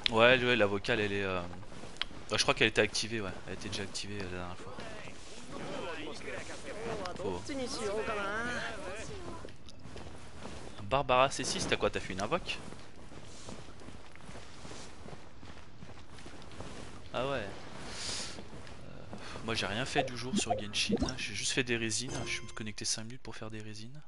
Ouais, la vocale elle est. Ouais, je crois qu'elle était activée, ouais. Elle était déjà activée la dernière fois. 今日はどっ Faut... ちにしようかな。 Barbara C6, t'as quoi? T'as fait une invoque? Ah ouais. Moi j'ai rien fait du jour sur Genshin. J'ai juste fait des résines. Je suis connecté 5 minutes pour faire des résines.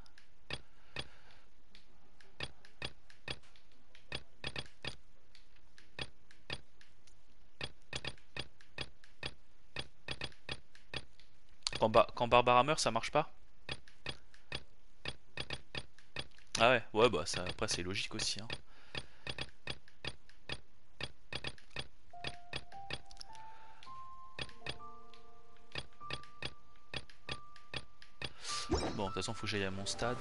Quand Barbara meurt, ça marche pas? Ah ouais, ouais, bah ça, après c'est logique aussi, hein. Bon, de toute façon, faut que j'aille à mon stade.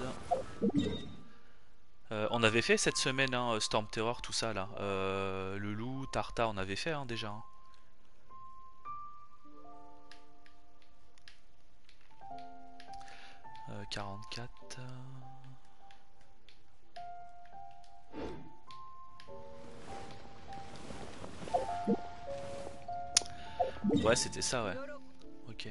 On avait fait cette semaine, hein, Storm Terror, tout ça là. Le loup, Tarta, on avait fait hein, déjà, hein. 44. Ouais, c'était ça, ouais. Ok.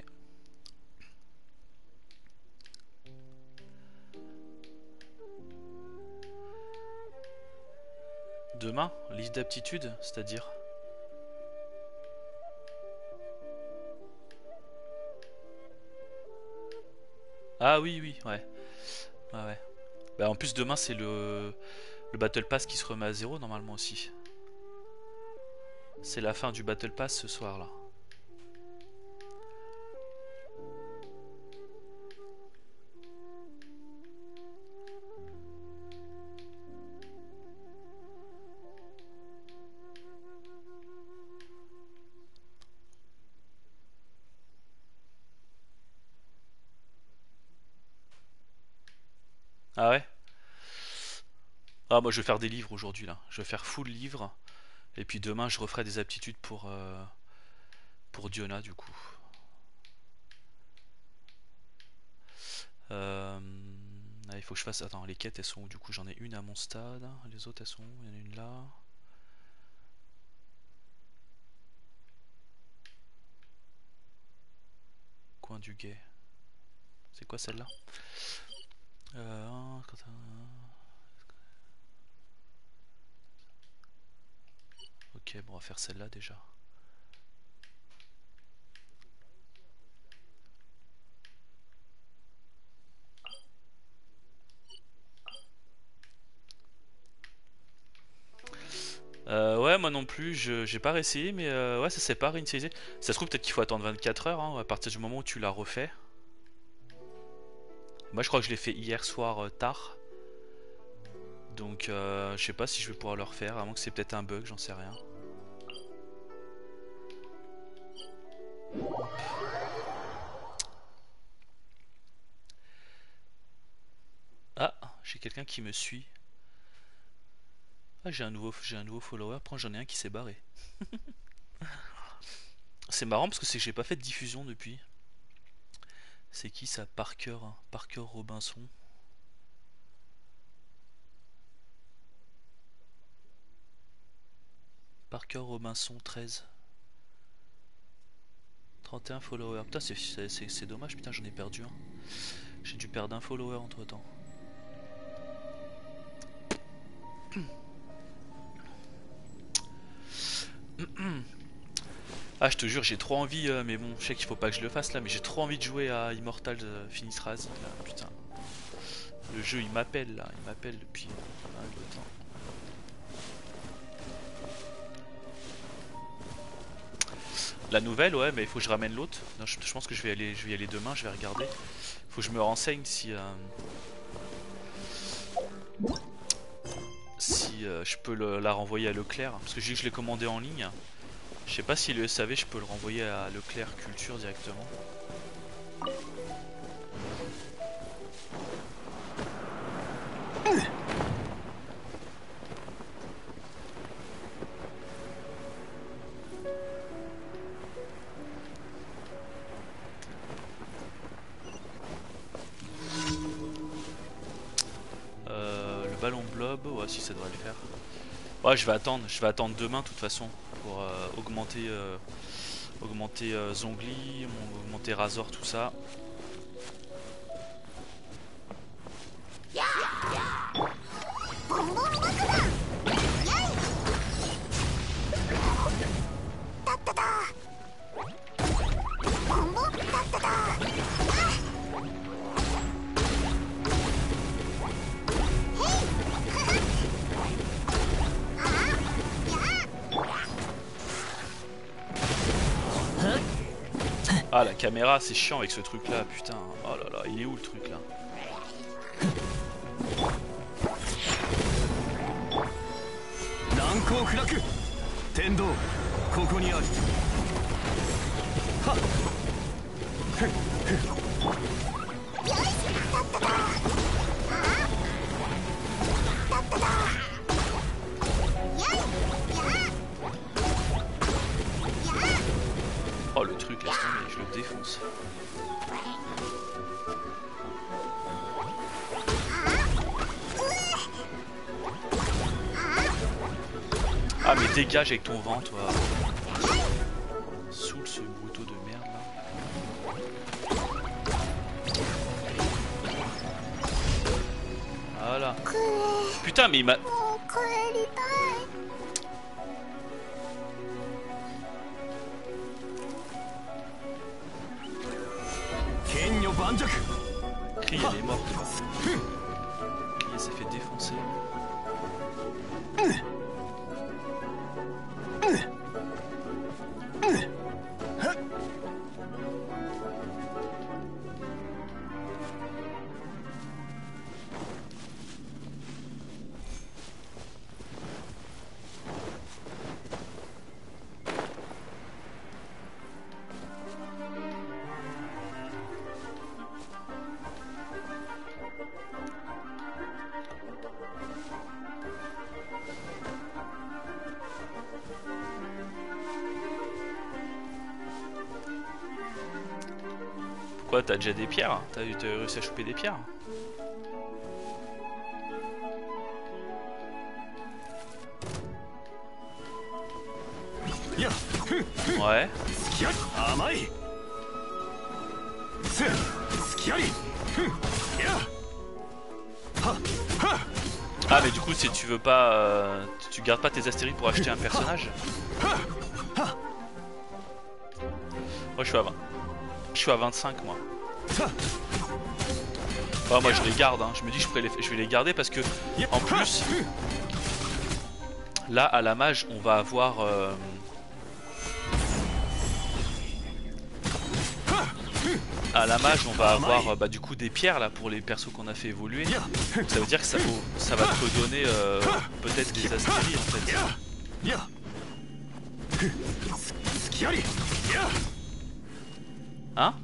Demain, liste d'aptitude, c'est-à-dire. Ah oui, oui, ouais. Ouais, ouais. Bah, en plus, demain, c'est le Battle Pass qui se remet à zéro normalement aussi. C'est la fin du Battle Pass ce soir là. Ah ouais. Ah, moi je vais faire des livres aujourd'hui là. Je vais faire full livre. Et puis demain, je referai des aptitudes pour Diona du coup. Euh, il faut que je fasse. Attends, les quêtes elles sont où? Du coup, j'en ai une à mon stade. Les autres elles sont où? Il y en a une là. Coin du guet. C'est quoi celle-là? euh, Ok, bon, on va faire celle-là déjà. Ouais, moi non plus, j'ai pas réessayé, mais ouais, ça s'est pas réinitialisé. Ça se trouve, peut-être qu'il faut attendre 24 heures hein, à partir du moment où tu l'as refait. Moi, je crois que je l'ai fait hier soir tard. Donc, je sais pas si je vais pouvoir le refaire, à moins que c'est peut-être un bug, j'en sais rien. Ah, j'ai quelqu'un qui me suit. Ah, j'ai un nouveau follower. Après, j'en ai un qui s'est barré. C'est marrant parce que c'est que j'ai pas fait de diffusion depuis. C'est qui ça? Parker, hein, Parker Robinson. Parker Robinson 13. 31 followers. Putain, c'est dommage, putain, j'en ai perdu un. J'ai dû perdre un follower entre temps. Ah, je te jure, j'ai trop envie, mais bon, je sais qu'il faut pas que je le fasse là, mais j'ai trop envie de jouer à Immortal Phoenix Rising là, putain. Le jeu il m'appelle là, il m'appelle depuis pas mal de temps. La nouvelle, ouais, mais il faut que je ramène l'autre. Je pense que je vais y aller demain, je vais regarder. Faut que je me renseigne si je peux la renvoyer à Leclerc, parce que je l'ai commandé en ligne. Je sais pas si le SAV je peux le renvoyer à Leclerc Culture directement. Le ballon blob, ouais, si ça devrait le faire. Ouais, je vais attendre demain de toute façon pour augmenter Zongli, augmenter Razor, tout ça. Ah, la caméra, c'est chiant avec ce truc là, putain. Oh là là, il est où le truc là? Oh, le truc, laisse tomber, je le défonce. Ah, mais dégage avec ton vent, toi. Saoule ce brouteau de merde là. Voilà. Putain, mais il m'a. Cri, elle est morte. Cri, s'est fait défoncer. Quoi, t'as déjà des pierres? T'as réussi à choper des pierres? Ouais. Ah, mais du coup, si tu veux pas, tu gardes pas tes astéries pour acheter un personnage? Moi, je suis à 20. Je suis à 25, moi. Oh, moi, je les garde. Hein. Je me dis, je vais les garder parce que, en plus, là, à la mage, on va avoir. À la mage, on va avoir bah, du coup des pierres là pour les persos qu'on a fait évoluer. Ça veut dire que ça va te redonner peut-être des astéries en fait. Hein?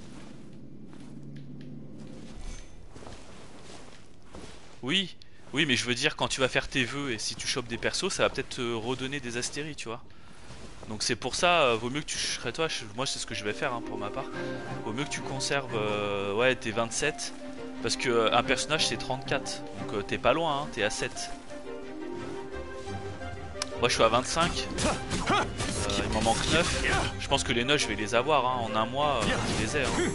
Oui, oui, mais je veux dire quand tu vas faire tes vœux et si tu chopes des persos, ça va peut-être te redonner des astéries, tu vois. Donc c'est pour ça, vaut mieux que tu serais toi, moi c'est ce que je vais faire hein, pour ma part. Vaut mieux que tu conserves ouais, tes 27 parce que un personnage c'est 34. Donc t'es pas loin, hein, t'es à 7. Moi je suis à 25. Il m'en manque 9. Je pense que les 9 je vais les avoir hein. En un mois, je les ai. Hein.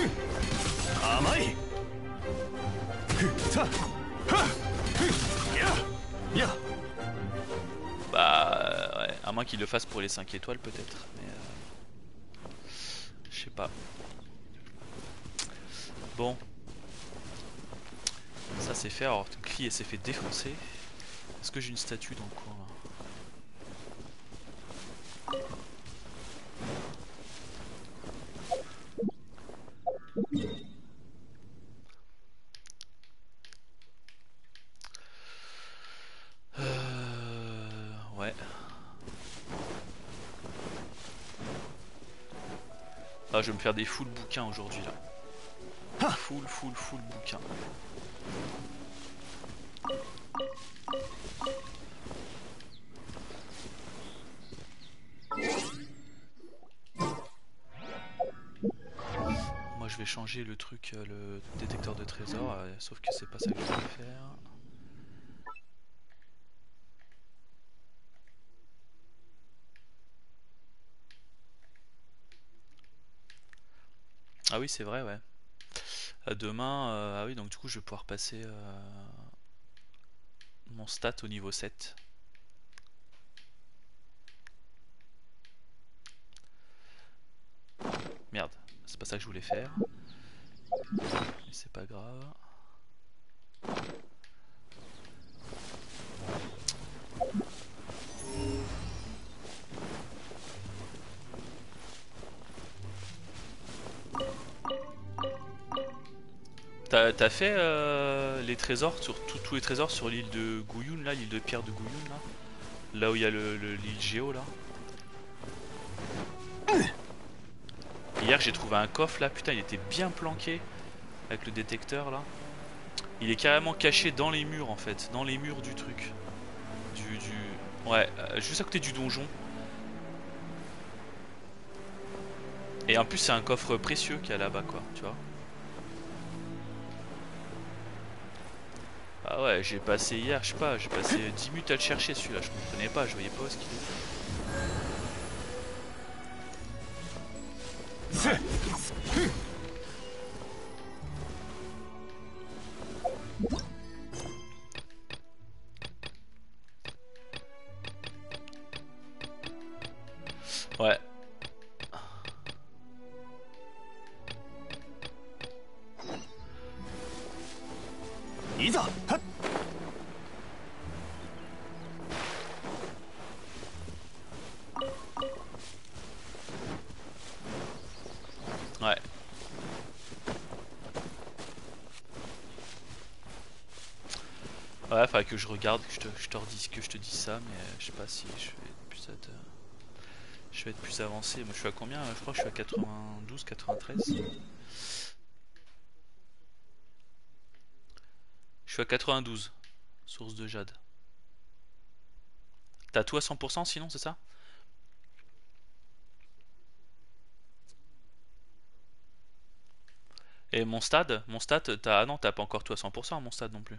Bah ouais, à moins qu'il le fasse pour les 5 étoiles peut-être. Mais je sais pas. Bon. Ça c'est fait, alors Cri s'est fait défoncer. Est-ce que j'ai une statue dans le coin là? Ouais. Ah, je vais me faire des full bouquins aujourd'hui là. Full bouquins. Moi je vais changer le truc, le détecteur de trésors, sauf que c'est pas ça que je vais faire. Ah oui, c'est vrai, ouais. À demain, ah oui, donc du coup, je vais pouvoir passer mon stat au niveau 7. Merde, c'est pas ça que je voulais faire. Mais c'est pas grave. T'as fait les trésors, sur tous les trésors sur l'île de Gouyoun, là, l'île de pierre de Gouyoun, là? Là où il y a l'île Géo, là. Hier, j'ai trouvé un coffre, là, putain, il était bien planqué avec le détecteur, là. Il est carrément caché dans les murs, en fait, dans les murs du truc. Ouais, juste à côté du donjon. Et en plus, c'est un coffre précieux qu'il y a là-bas, quoi, tu vois. Ah ouais, j'ai passé hier, je sais pas, j'ai passé 10 minutes à le chercher celui-là, je comprenais pas, je voyais pas où est-ce qu'il était. Ouais. Ouais. いざはっ Ouais. Ouais, faudrait que je regarde, que je te redise que je te dise ça, mais je sais pas si je vais être plus avancé. Moi je suis à combien? Je crois que je suis à 92, 93. Je suis à 92. Source de jade. T'as tout à 100% sinon, c'est ça? Et mon stade, t'as. Ah non, t'as pas encore tout à 100% mon stade non plus.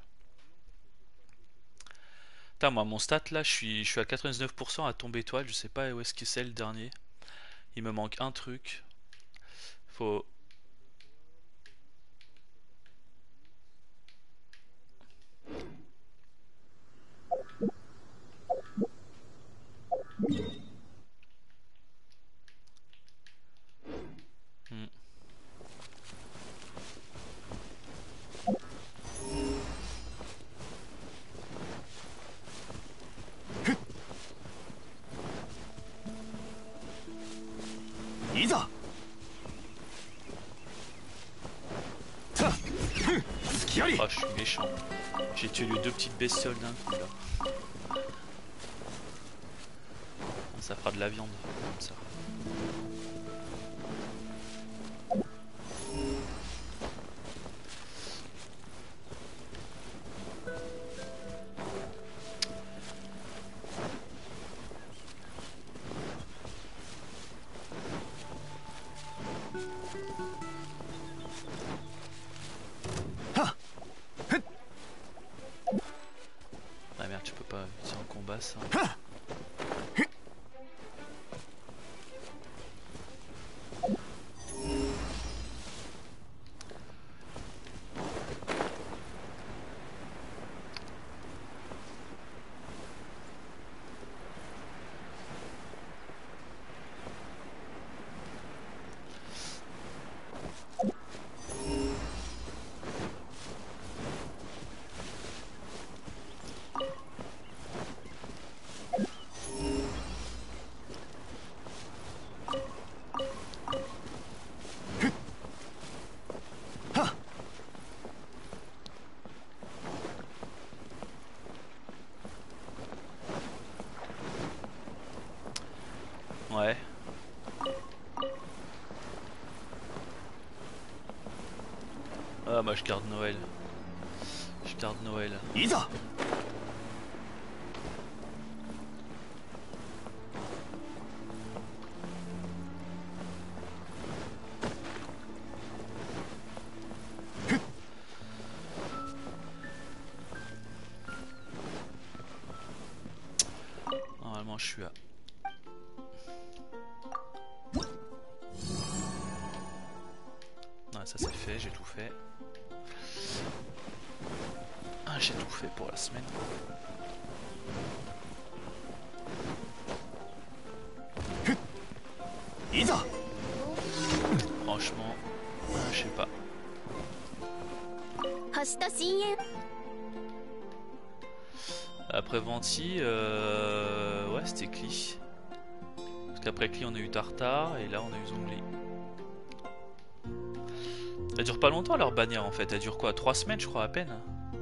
Putain, moi, mon stat là, je suis à 99% à tomber étoile. Je sais pas où est-ce que c'est le dernier. Il me manque un truc. Faut. Hmm. いざさあふん隙あり Oh, je suis méchant. J'ai tué les deux petites bestioles d'un coup là. Ça fera de la viande comme ça. Ah merde, tu peux pas. C'est un combat ça. Ouais. Ah, moi je garde Noël. Je garde Noël. いざ Normalement, je suis à. Ça c'est fait, j'ai tout fait. Ah, j'ai tout fait pour la semaine. Franchement, je sais pas. Après Venti, ouais c'était Klee. Parce qu'après Klee on a eu Tartare et là on a eu Zhongli. Elle dure pas longtemps leur bannière en fait, elle dure quoi, 3 semaines je crois à peine.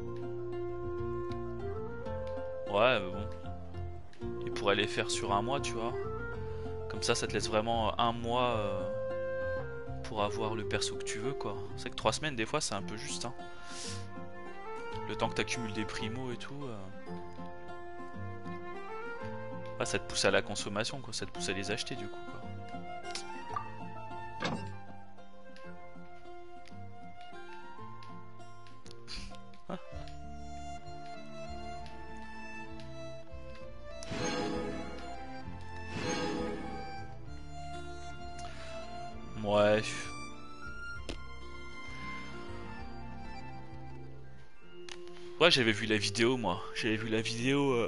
Ouais mais bon. Ils pourraient les faire sur un mois tu vois. Comme ça te laisse vraiment un mois pour avoir le perso que tu veux quoi. C'est que 3 semaines des fois c'est un peu juste hein. Le temps que t'accumules des primos et tout. Ah, ça te pousse à la consommation quoi, ça te pousse à les acheter du coup quoi. Ah. Ouais. Ouais j'avais vu la vidéo moi, j'avais vu la vidéo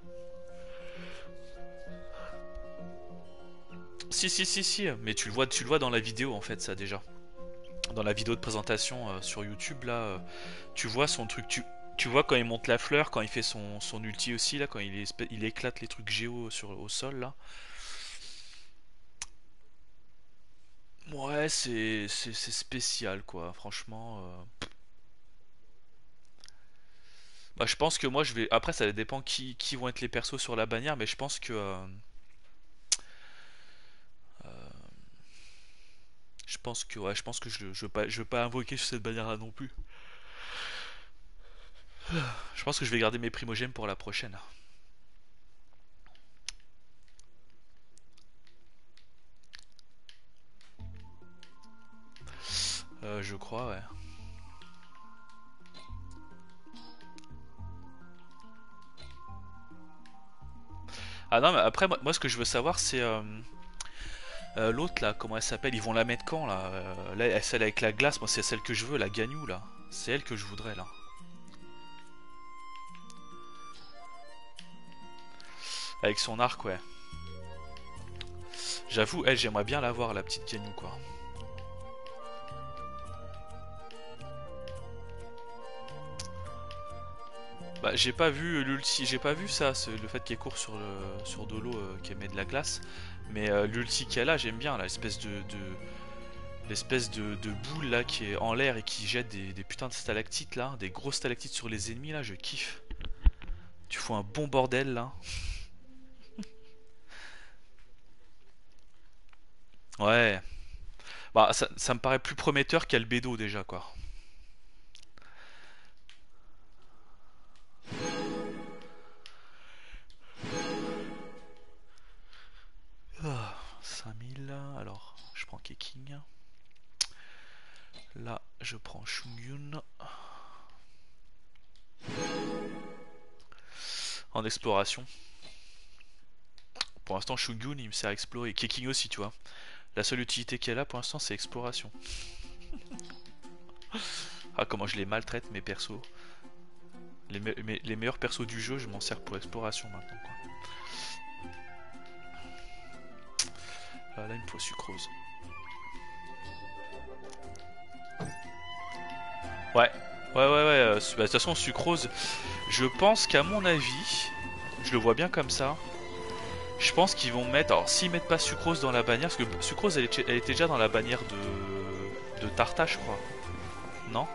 Si, mais tu le vois dans la vidéo en fait ça déjà. Dans la vidéo de présentation sur YouTube là, tu vois son truc, tu vois quand il monte la fleur, quand il fait son ulti aussi là, quand il éclate les trucs géo au sol là. Ouais c'est spécial quoi, franchement. Bah je pense que moi je vais. Après ça dépend qui vont être les persos sur la bannière, mais je pense que ouais, je pense que je veux pas invoquer sur cette bannière là non plus. Je pense que je vais garder mes primogèmes pour la prochaine. Je crois, ouais. Ah non, mais après, moi ce que je veux savoir, c'est l'autre là, comment elle s'appelle? Ils vont la mettre quand là? Là, celle avec la glace, moi c'est celle que je veux, la Gagnou là. C'est elle que je voudrais là. Avec son arc, ouais. J'avoue, elle, j'aimerais bien la voir, la petite Gagnou quoi. Bah, j'ai pas vu l'ulti, j'ai pas vu ça, le fait qu'elle court sur de l'eau, qu'elle met de la glace. Mais l'ulti qu'elle a, j'aime bien, là, l'espèce de boule là qui est en l'air et qui jette des putains de stalactites là, des grosses stalactites sur les ennemis là, je kiffe. Tu fous un bon bordel là. Ouais. Bah ça me paraît plus prometteur qu'Albedo déjà quoi. Ah, 5000, alors je prends Keking. Là je prends Shungyun. En exploration. Pour l'instant Shungyun il me sert à explorer. Keking aussi tu vois. La seule utilité qu'elle a pour l'instant c'est exploration. Ah comment je les maltraite mes persos. Les meilleurs persos du jeu je m'en sers pour exploration maintenant quoi. Ah, là il me faut sucrose. Ouais. Bah, de toute façon sucrose, je pense qu'à mon avis, je le vois bien comme ça. Je pense qu'ils vont mettre, alors s'ils mettent pas sucrose dans la bannière, parce que sucrose elle était déjà dans la bannière de Tarta je crois. Non?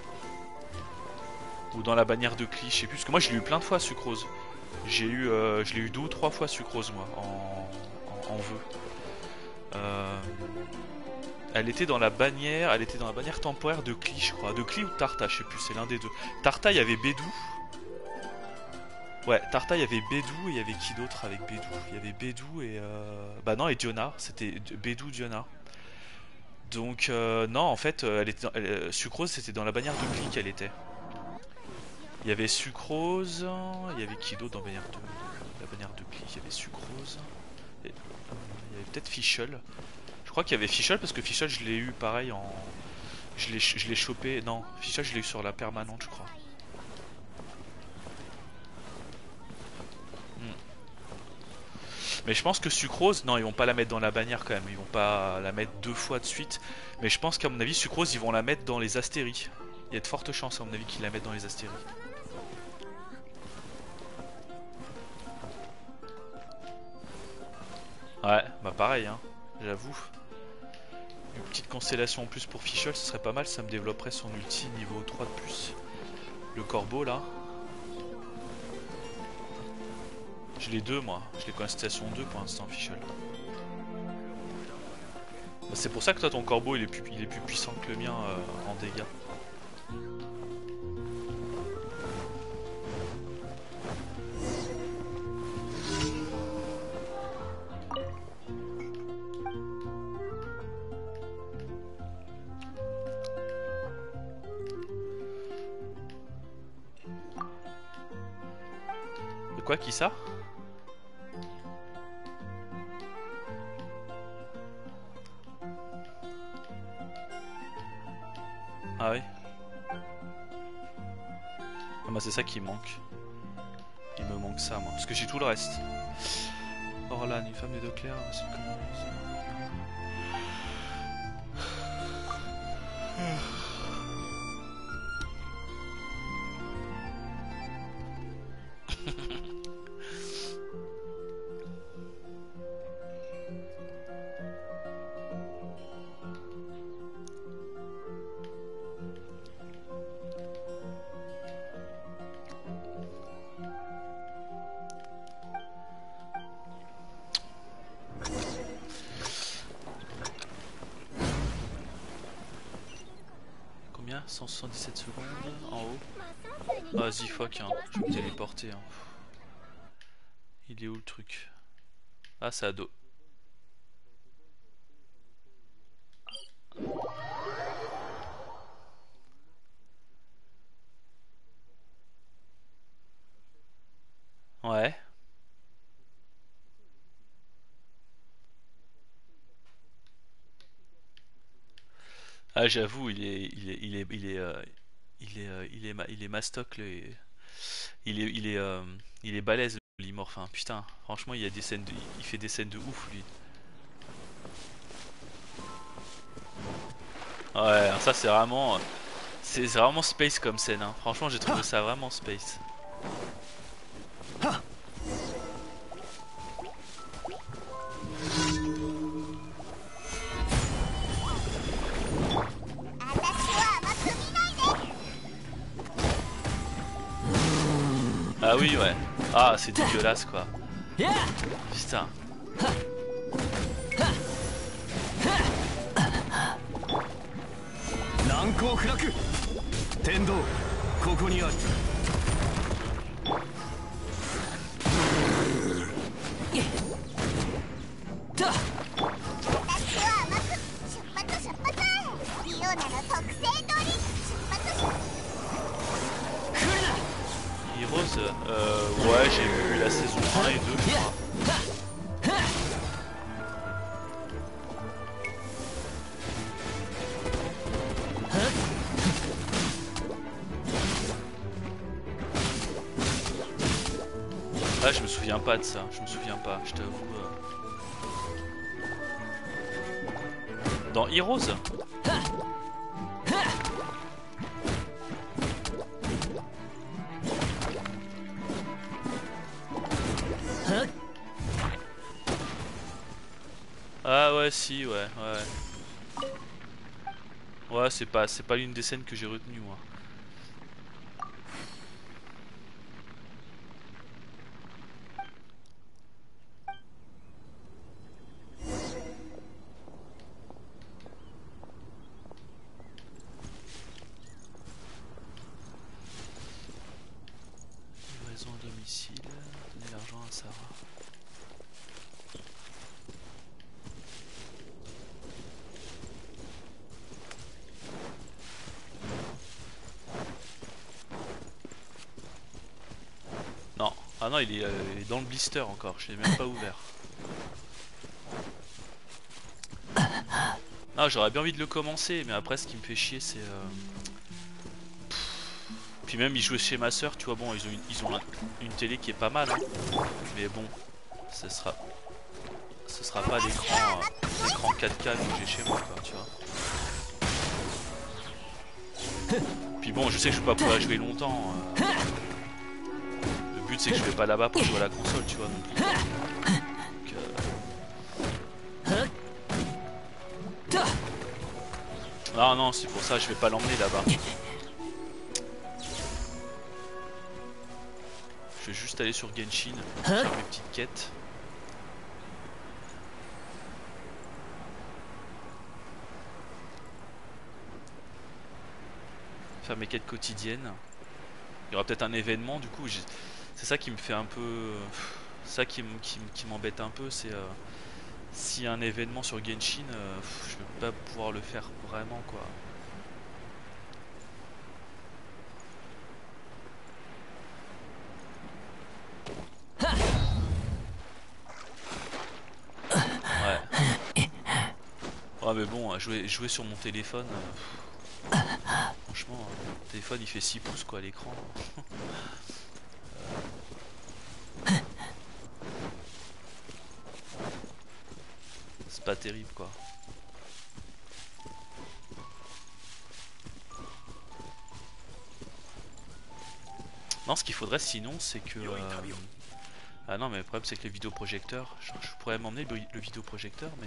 Ou dans la bannière de Klee, je sais plus, parce que moi je l'ai eu plein de fois sucrose. Je l'ai eu 2 ou 3 fois sucrose moi, en vœu. Euh, elle était dans la bannière temporaire de Klee je crois. De Klee ou de Tarta, je sais plus, c'est l'un des deux. Tarta il y avait Bédou. Ouais, Tarta il y avait Bédou et il y avait qui d'autre avec Bédou? Il y avait Bédou et bah non, et Diona, c'était Bédou Diona. Donc non en fait Sucrose c'était dans la bannière de Klee qu'elle était. Il y avait Sucrose, il y avait qui d'autre dans la bannière de Klee? Il y avait Sucrose, il y avait peut-être Fischl. Je crois qu'il y avait Fischl parce que Fischl je l'ai eu pareil Je l'ai chopé. Non, Fischl, je l'ai eu sur la permanente, je crois. Mais je pense que Sucrose, non, ils vont pas la mettre dans la bannière quand même. Ils vont pas la mettre 2 fois de suite. Mais je pense qu'à mon avis, Sucrose, ils vont la mettre dans les astéries. Il y a de fortes chances, à mon avis, qu'ils la mettent dans les astéries. Ouais, bah pareil, hein, j'avoue. Une petite constellation en plus pour Fischl, ce serait pas mal. Ça me développerait son ulti niveau 3 de plus. Le corbeau là. Je l'ai 2 moi. Je l'ai constellation 2 pour l'instant, Fischl. Bah, c'est pour ça que toi ton corbeau il est plus puissant que le mien en dégâts. De quoi, qui ça? Ah oui. Ah bah c'est ça qui me manque. Il me manque ça moi. Parce que j'ai tout le reste. Orlan, une femme des deux clairs. Combien? 177 secondes en haut. Vas-y, fuck, hein. Je vais me téléporter. Hein. Il est où le truc? Ah, c'est à dos. Ouais. Ah, j'avoue, il est mastoc, il est balèze, l'Immorphin. Putain, franchement, il y a des scènes il fait des scènes de ouf, lui. Ouais, ça c'est vraiment space comme scène. Hein. Franchement, j'ai trouvé ça vraiment space. Ah oui, ouais. Ah, c'est dégueulasse, quoi. Putain. 難攻不落天道ここにあるだ私は甘く出発リオナの特製ドリンク出発 Heroes, ouais, j'ai vu la saison 1 et 2, je crois. Ah, je me souviens pas de ça, je me souviens pas, je t'avoue. Dans Heroes? Ah ouais, si, ouais. Ouais, c'est pas l'une des scènes que j'ai retenues, moi. Livraison à domicile, donner l'argent à Sarah. Non, ah non, il est dans le blister encore, je l'ai même pas ouvert. Non, Ah, j'aurais bien envie de le commencer, mais après, ce qui me fait chier, c'est... Puis même, ils jouaient chez ma soeur, tu vois, bon, ils ont une télé qui est pas mal, hein. Mais bon, ce sera pas l'écran 4K que j'ai chez moi, quoi, tu vois. Puis bon, je sais que je vais pas pouvoir jouer longtemps. Le but, c'est que je vais pas là-bas pour jouer à la console, tu vois, non plus. Ah non, c'est pour ça, je vais pas l'emmener là-bas. Je vais juste aller sur Genshin, faire mes petites quêtes. Faire mes quêtes quotidiennes. Il y aura peut-être un événement, du coup, c'est ça qui me fait un peu... Ça qui m'embête un peu, c'est... S'il y a un événement sur Genshin, je vais pas pouvoir le faire vraiment, quoi. Ouais. Ouais, mais bon, jouer sur mon téléphone, franchement, le téléphone il fait 6 pouces quoi à l'écran. C'est pas terrible quoi. Non, ce qu'il faudrait sinon, c'est que... Ah non, mais le problème c'est que les vidéoprojecteurs, je pourrais m'emmener le vidéoprojecteur, mais...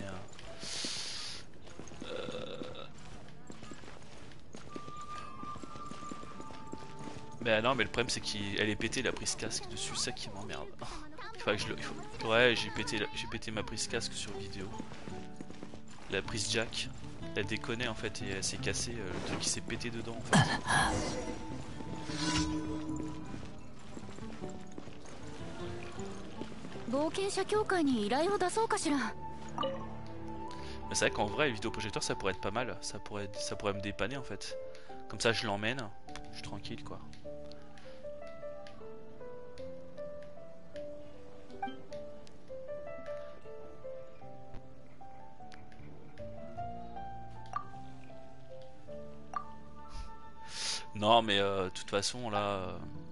Mais non, mais le problème c'est qu'elle est pétée la prise casque dessus, ça qui m'emmerde. Il faudrait que je le... Ouais, j'ai pété ma prise casque sur vidéo. La prise jack, elle déconnait en fait et elle s'est cassée, le truc qui s'est pété dedans en fait. Mais c'est vrai qu'en vrai, le vidéoprojecteur ça pourrait être pas mal, ça pourrait me dépanner en fait. Comme ça je l'emmène, je suis tranquille quoi. Non mais de toute façon là...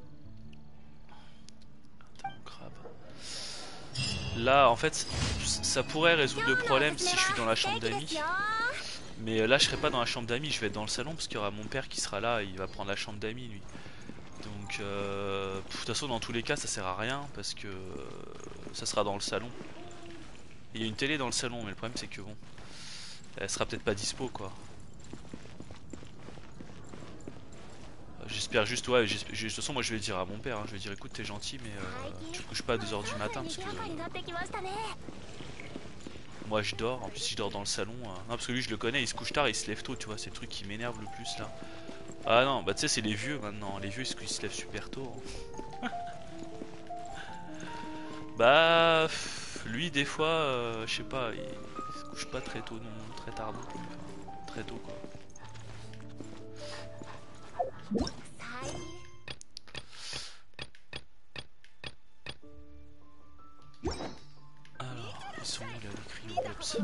Là en fait ça pourrait résoudre le problème si je suis dans la chambre d'amis. Mais là je serai pas dans la chambre d'amis, je vais être dans le salon parce qu'il y aura mon père qui sera là, il va prendre la chambre d'amis lui. Donc de toute façon dans tous les cas ça sert à rien parce que ça sera dans le salon. Il y a une télé dans le salon mais le problème c'est que bon, elle sera peut-être pas dispo quoi. J'espère juste, ouais, de toute façon moi je vais dire à mon père, hein, je vais dire écoute t'es gentil mais tu te couches pas à 2 h du matin parce que moi je dors, en plus si je dors dans le salon, non parce que lui je le connais, il se couche tard, il se lève tôt tu vois, c'est le truc qui m'énerve le plus là. Ah non, bah tu sais c'est les vieux maintenant, les vieux ils se lèvent super tôt. Hein. Bah lui des fois, je sais pas, il se couche pas très tôt non, très tard non plus, enfin, très tôt quoi. Alors, ils sont où là les cryoblops?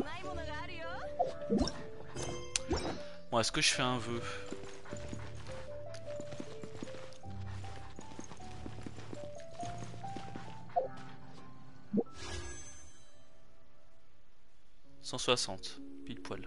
Bon, est-ce que je fais un vœu? « 160, pile poil.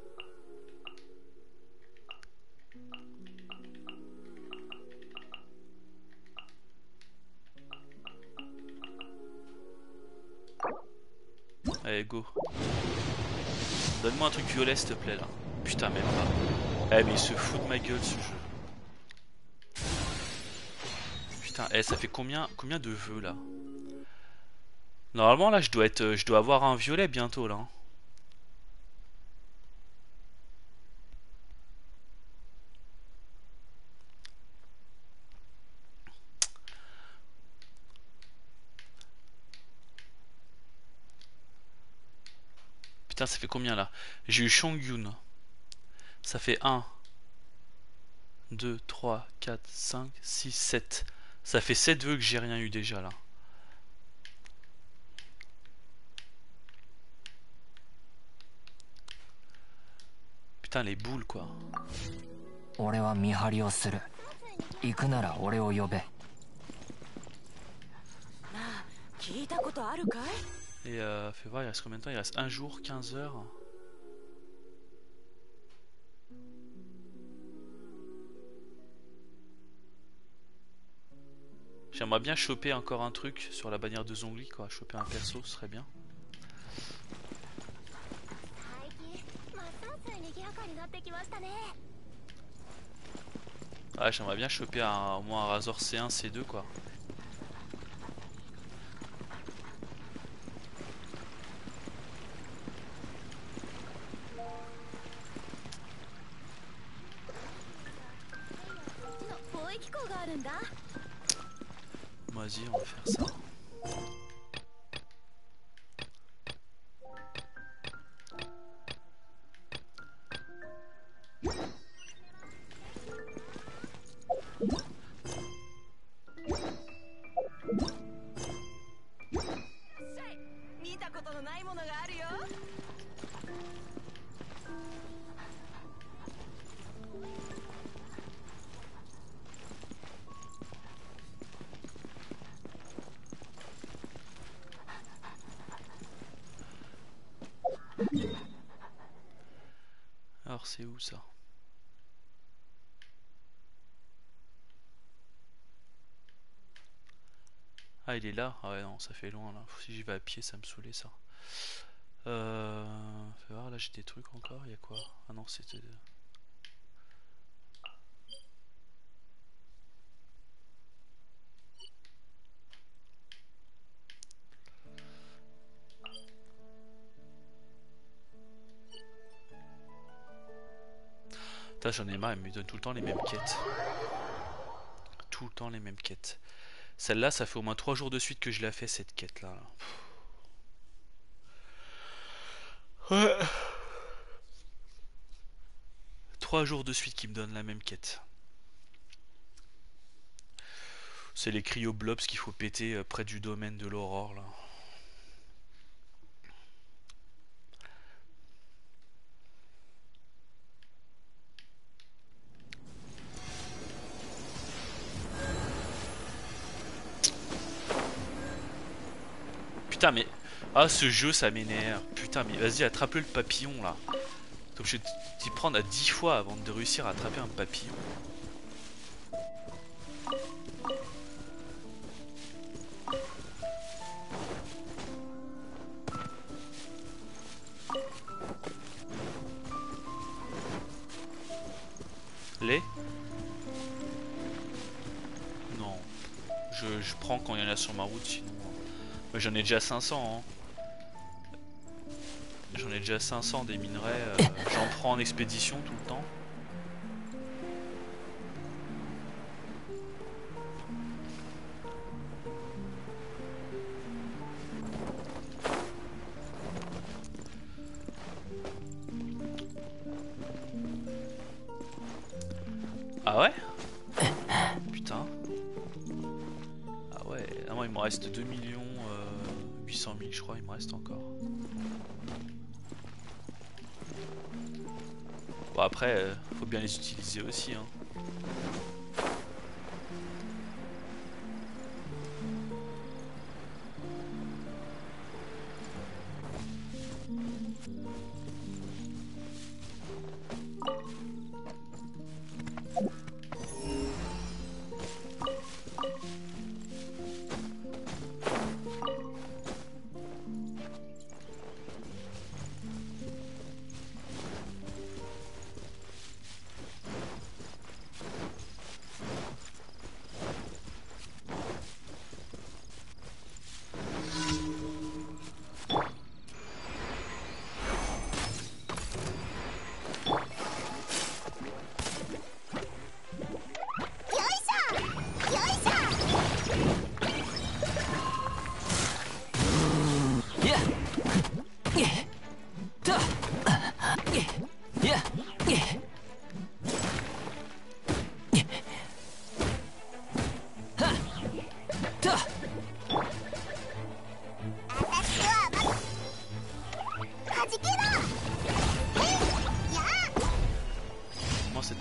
Allez, go. Donne-moi un truc violet, s'il te plaît, là. Putain, même pas. Eh, mais il se fout de ma gueule, ce jeu. Putain, ça fait combien de vœux, là? Normalement, là, je dois avoir un violet bientôt, là. Hein. Putain, ça fait combien, là? J'ai eu Shongyun. Ça fait 1, 2, 3, 4, 5, 6, 7. Ça fait 7 vœux que j'ai rien eu déjà, là. Putain, les boules quoi. 俺は見張りをする。行くなら俺を呼べ。 なあ、聞いたことあるかい？ Et fais voir, il reste combien de temps? Il reste un jour, 15 heures. J'aimerais bien choper encore un truc sur la bannière de Zhongli quoi. Choper un perso, ce serait bien. 最近ますます賑やかになってきましたね。 Ouais, j'aimerais bien choper au moins un Razor C1, C2 quoi. Vas-y, on va faire ça. Alors c'est où ça? Ah il est là? Ah ouais non ça fait loin là. Si j'y vais à pied ça me saoulait ça. Fais voir là j'ai des trucs encore, il y a quoi? Ah non c'était... Putain j'en ai marre, il me donne tout le temps les mêmes quêtes. Tout le temps les mêmes quêtes. Celle-là ça fait au moins 3 jours de suite que je l'ai fait cette quête là. Ouais. 3 jours de suite qui me donnent la même quête. C'est les cryoblobs qu'il faut péter près du domaine de l'aurore là. Putain mais... Ah ce jeu ça m'énerve. Putain mais vas-y attrape-le le papillon là. Donc je vais t'y prendre à 10 fois avant de réussir à attraper un papillon. Les? Non. Je prends quand il y en a sur ma route sinon. Mais j'en ai déjà 500 hein. J'en ai déjà 500 des minerais. J'en prends en expédition tout le temps. Ah ouais? Putain. Ah ouais. Ah moi il me reste 2 800 000 je crois, il me reste encore. Bon après, faut bien les utiliser aussi hein.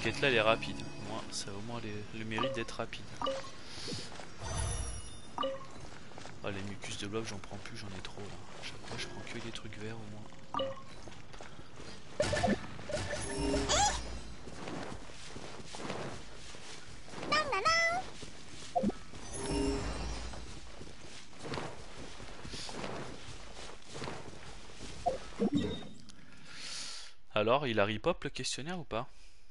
quête là elle est rapide. Moi, ça a au moins le mérite d'être rapide. Ah, les mucus de blob, j'en prends plus, j'en ai trop là. À chaque fois, je prends que des trucs verts au moins. Alors, il a ripop le questionnaire ou pas?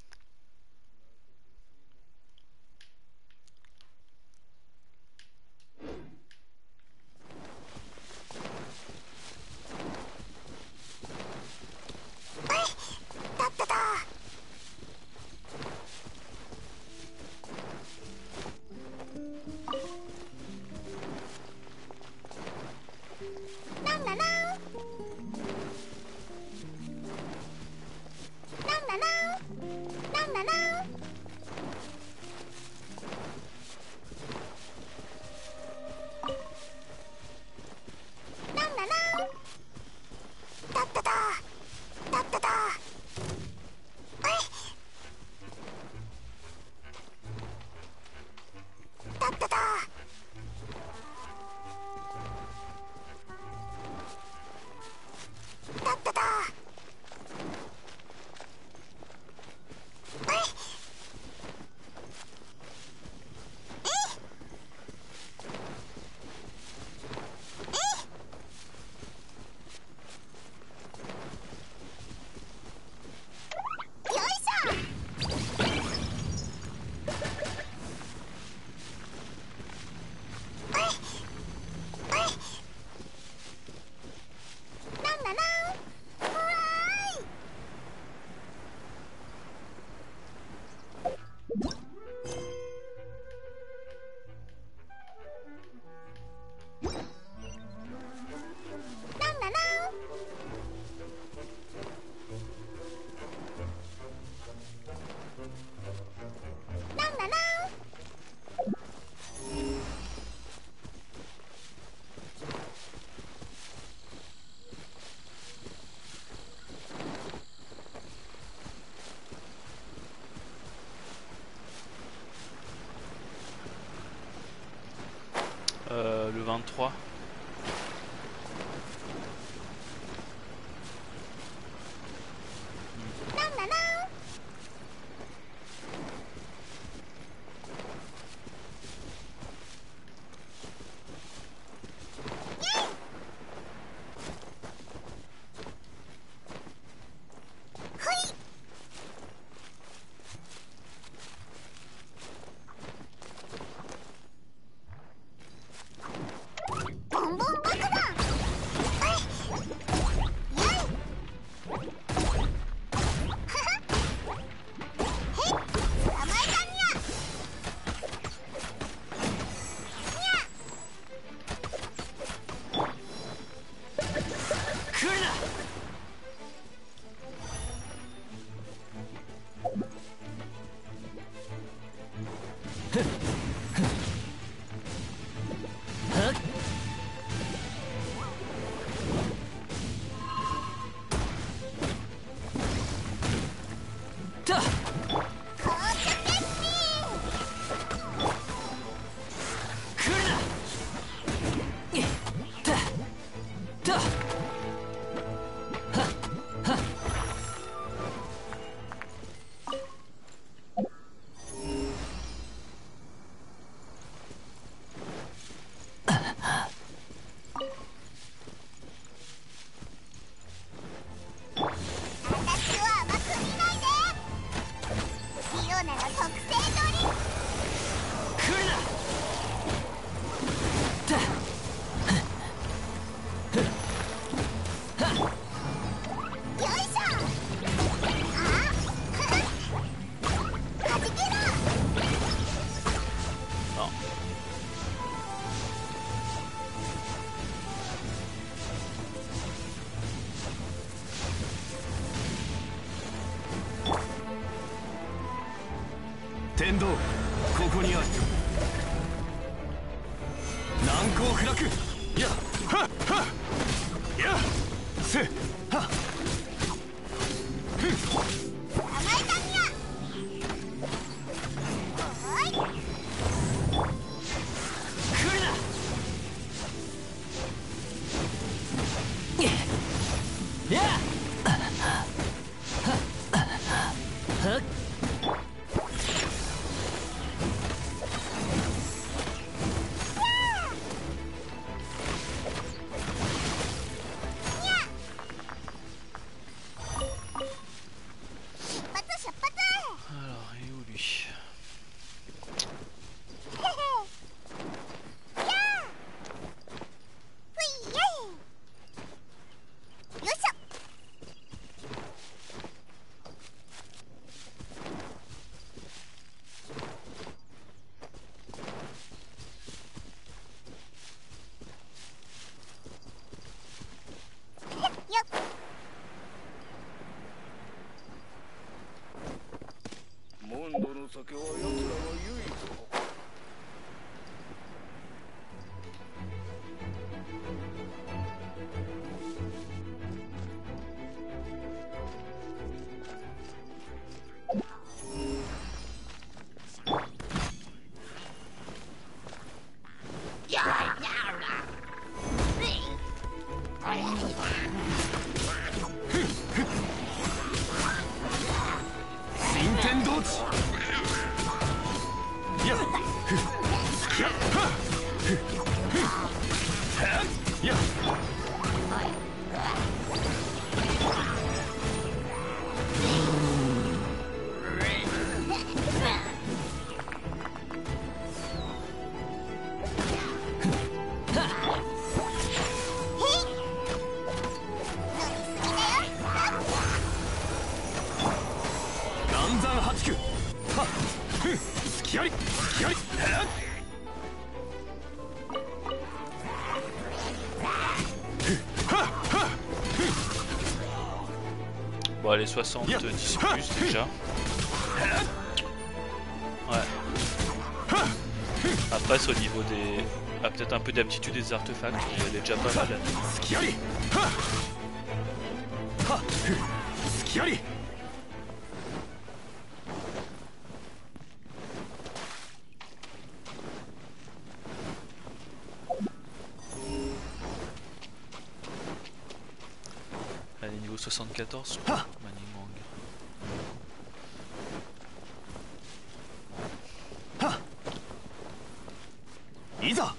Le 23. 天道ここにある。難攻不落。やっはっはっやっせはっふっ。 甘えたにゃ。 新天道地やっやっはっやっ南山八九はっすきありすきあり Bon, allez, 70 plus déjà. Ouais. Après, c'est au niveau des. Ah, peut-être un peu d'aptitude des artefacts, mais elle est déjà pas mal. すきありはっはっすきあり Elle est niveau 74, je crois. Manning Wang. いざ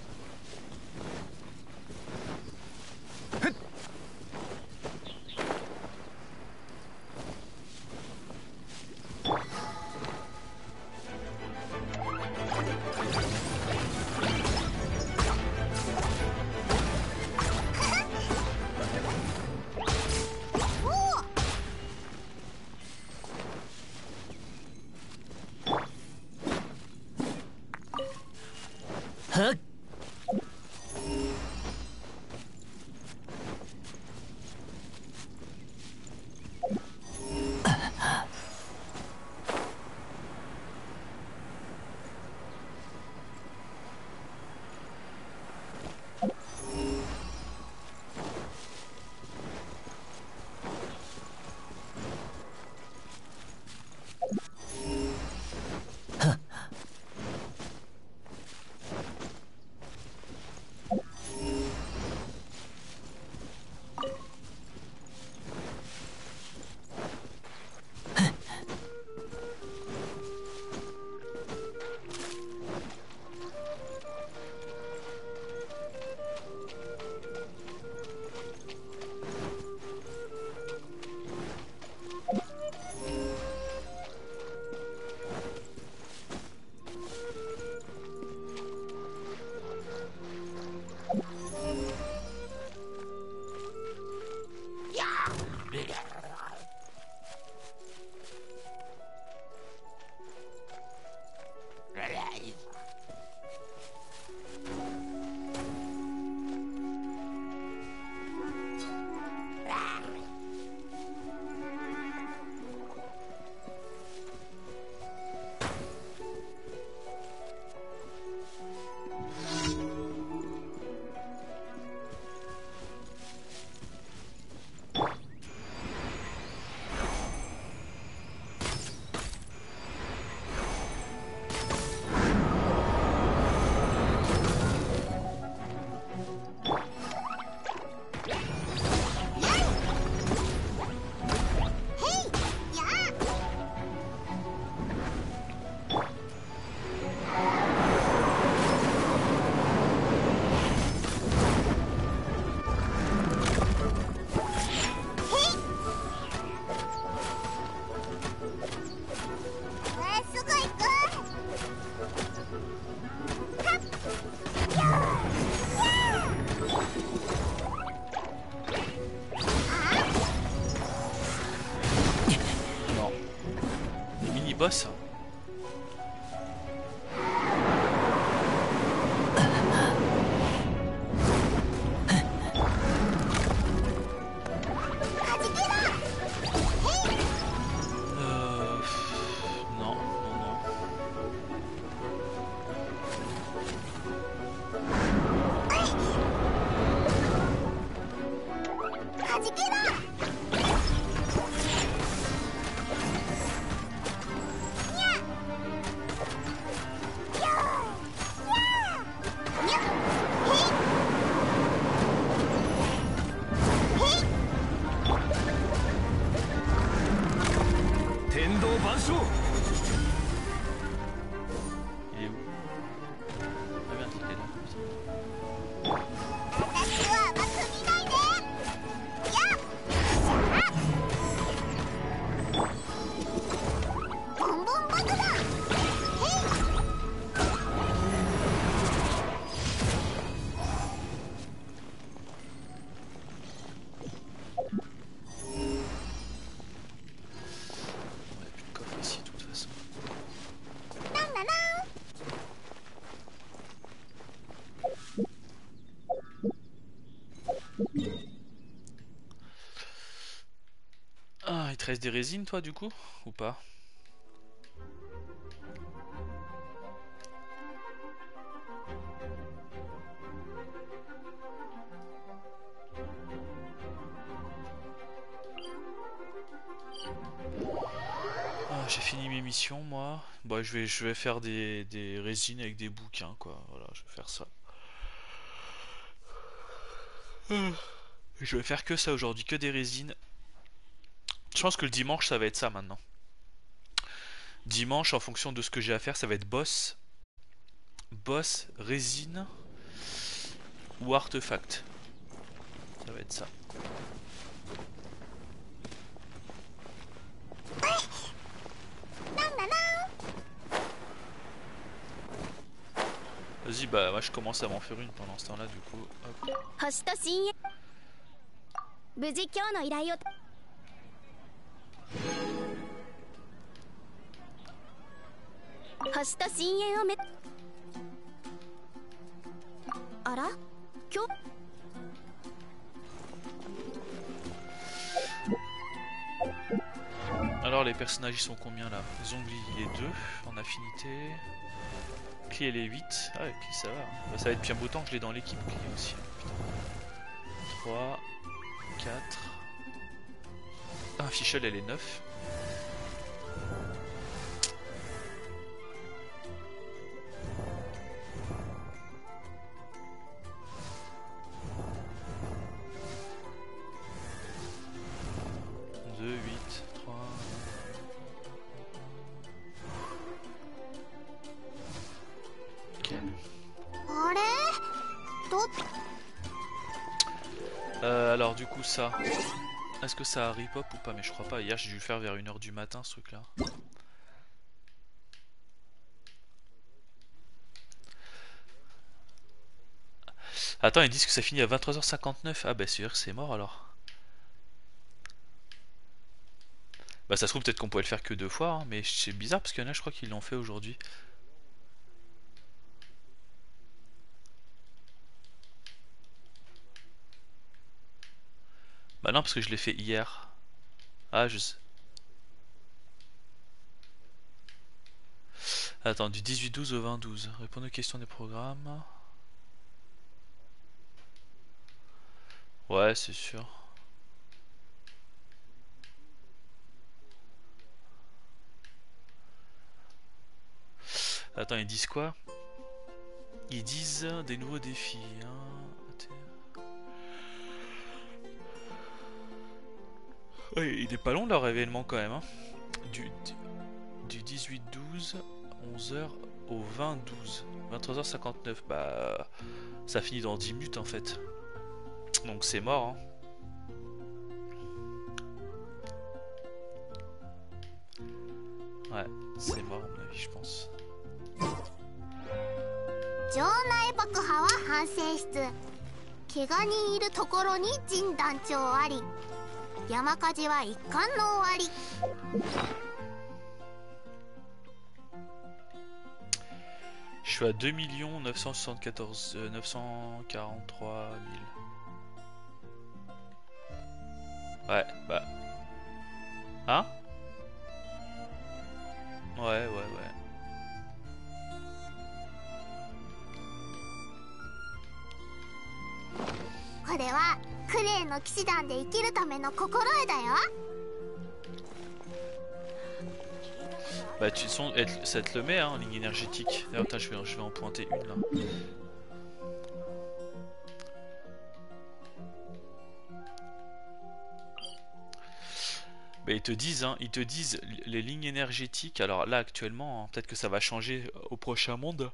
はっ boss. Non, non, non. しょう。 Il est où? Ah merde, il est là. Putain. 私は甘く見ないで。やっボンボンバトだ。へい。 On a plus de coffre ici de toute façon. なんだな。 Ah, il te reste des résines toi du coup? Ou pas? Ah, j'ai fini mes missions moi. Bah je vais faire des résines avec des bouquins quoi. Voilà, je vais faire ça. Je vais faire que ça aujourd'hui, que des résines. Je pense que le dimanche ça va être ça maintenant. Dimanche en fonction de ce que j'ai à faire ça va être boss, résine ou artefact. Ça va être ça. Vas-y bah moi je commence à m'en faire une pendant ce temps là du coup. Hop. 星と深淵。無事今日の依頼を。星と深淵をめ。あら？今日。 Alors les personnages ils sont combien là? Zongli il est 2 en affinité. Clé elle est 8. Ah ouais, Clé ça va. Bah, ça va être bien beau temps que je l'ai dans l'équipe Clé aussi. Putain. 3, 4. Ah Fischl elle est 9. Alors du coup ça, est-ce que ça a rip-hop ou pas? Mais je crois pas, hier j'ai dû le faire vers 1h du matin ce truc là. Attends, ils disent que ça finit à 23h59. Ah bah c'est sûr que c'est mort alors. Bah ça se trouve peut-être qu'on pouvait le faire que 2 fois, hein, mais c'est bizarre parce qu'il y en a je crois qu'ils l'ont fait aujourd'hui. Bah non parce que je l'ai fait hier. Ah je sais. Attends, du 18-12 au 20-12. Répondre aux questions des programmes. Ouais, c'est sûr. Attends, ils disent quoi? Ils disent des nouveaux défis. Hein. Ouais, il est pas long leur événement quand même. Hein. Du 18-12, 11h au 20-12. 23h59. Bah, ça finit dans 10 minutes en fait. Donc c'est mort. Hein. Ouais, c'est mort à mon avis, je pense. 城内爆破は反省室。怪我人いるところに陣団長あり。山火事は一巻の終わり。 Je suis à 2 974 943 000. Ouais, bah. Hein? Ouais. これはクレイの騎士団で生きるための心得だよ。 Bah ça te le met hein, en ligne énergétique. D'ailleurs je vais en pointer une là. Bah, ils te disent les lignes énergétiques. Alors là, actuellement, hein, peut-être que ça va changer au prochain monde.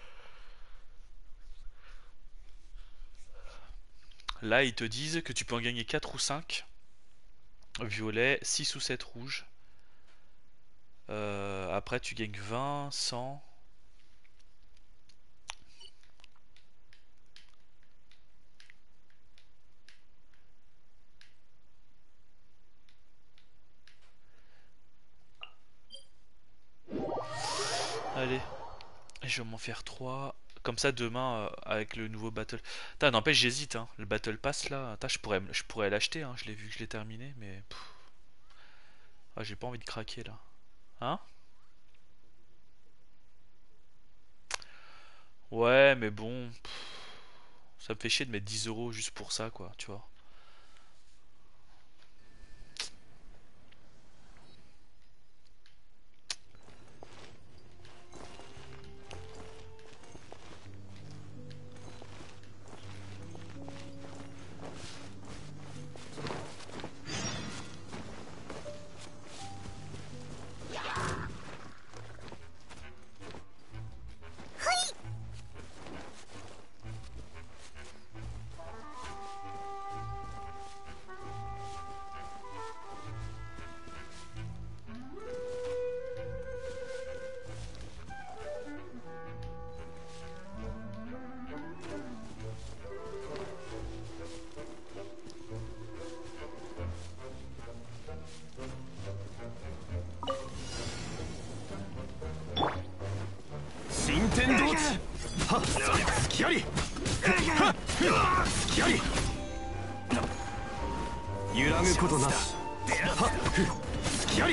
Là, ils te disent que tu peux en gagner 4 ou 5 violet, 6 ou 7 rouges. Après, tu gagnes 20, 100. Allez, je vais m'en faire 3. Comme ça, demain, avec le nouveau Battle. Putain, n'empêche, j'hésite, hein. Le Battle Pass là, putain, je pourrais l'acheter, hein. Je l'ai vu que je l'ai terminé, mais. Ah, j'ai pas envie de craquer là. Hein? Ouais, mais bon. Ça me fait chier de mettre 10 € juste pour ça, quoi, tu vois. 新天道地はっ突きありはっ突きあり揺らぐことなしはっ突きあり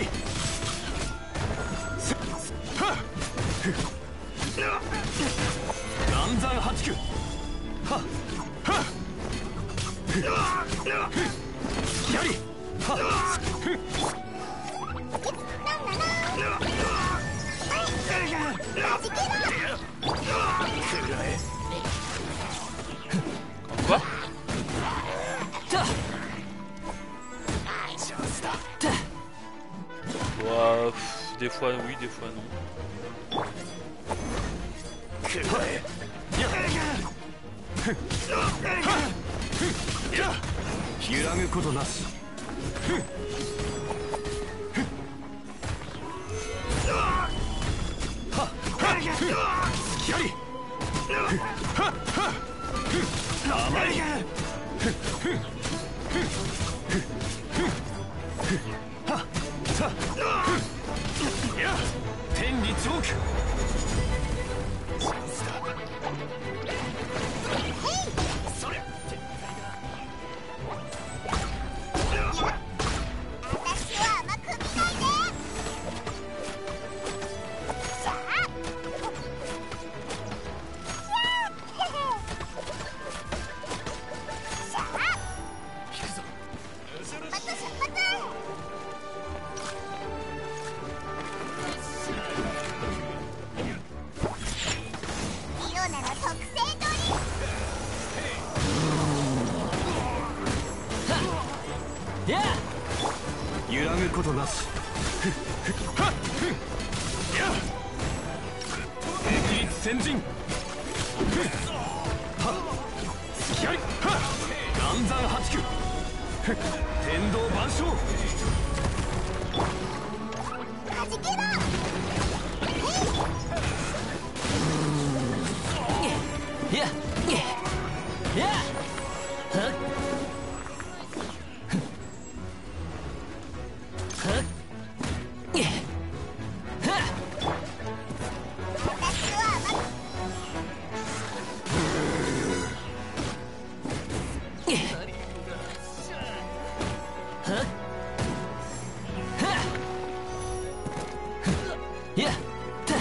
はっ岩山八九はっはっ突きありはっ Quoi? Ouah, des fois oui, des fois non. 揺らぐことなし突きあり甘い天理チョークそれ私は甘く見ないで。さあさあ出発出発。イオナの特製ドリン揺らぐことなし一律先陣突きあり岩山八九天道万象はじけろ。私は甘く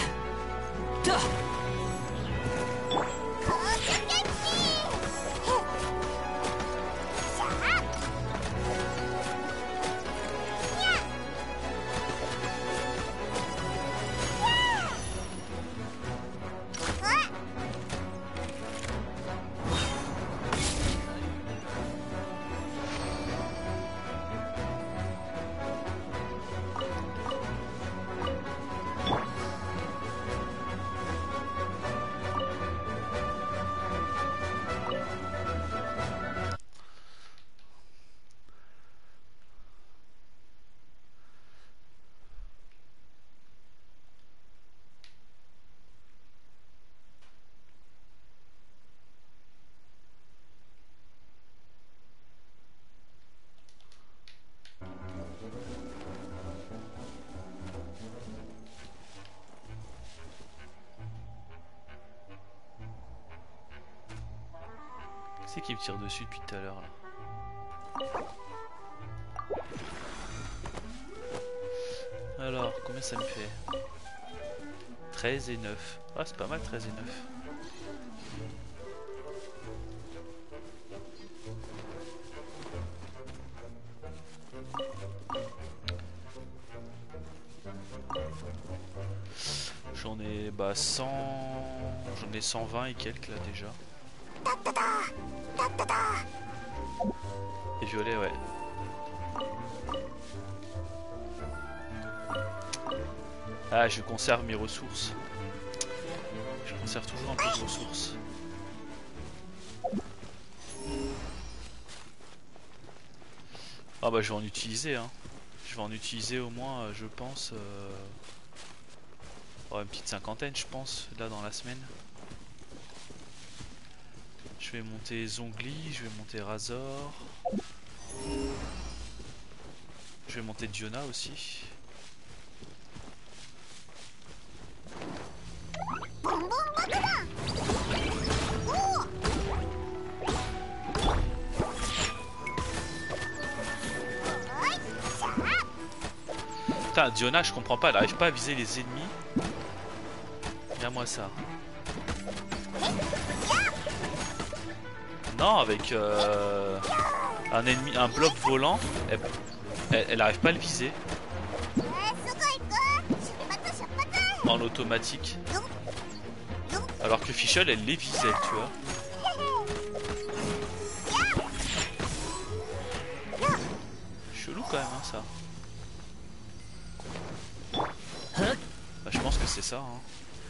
攻撃。 qui me tire dessus depuis tout à l'heure là. Alors, combien ça me fait? 13 et 9. Ah, c'est pas mal, 13 et 9. J'en ai 100... J'en ai 120 et quelques là déjà. Et violet, ouais. Ah, je conserve mes ressources. Je conserve toujours un peu de ressources. Ah bah je vais en utiliser hein. Je vais en utiliser au moins je pense une petite cinquantaine je pense là dans la semaine. Je vais monter Zongli, je vais monter Razor. Je vais monter Diona aussi. Putain, Diona, je comprends pas, elle arrive pas à viser les ennemis. Regarde-moi ça. Non, avec un ennemi, un bloc volant, elle arrive pas à le viser. En automatique. Alors que Fischl, elle les visait, tu vois. Chelou quand même, hein, ça. Bah, je pense que c'est ça, hein.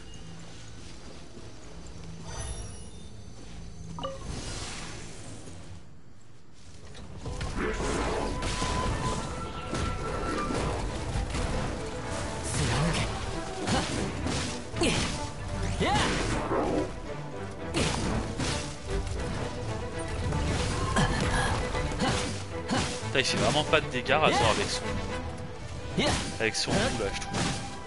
Putain, il fait vraiment pas de dégâts Razor avec son coup là, je trouve.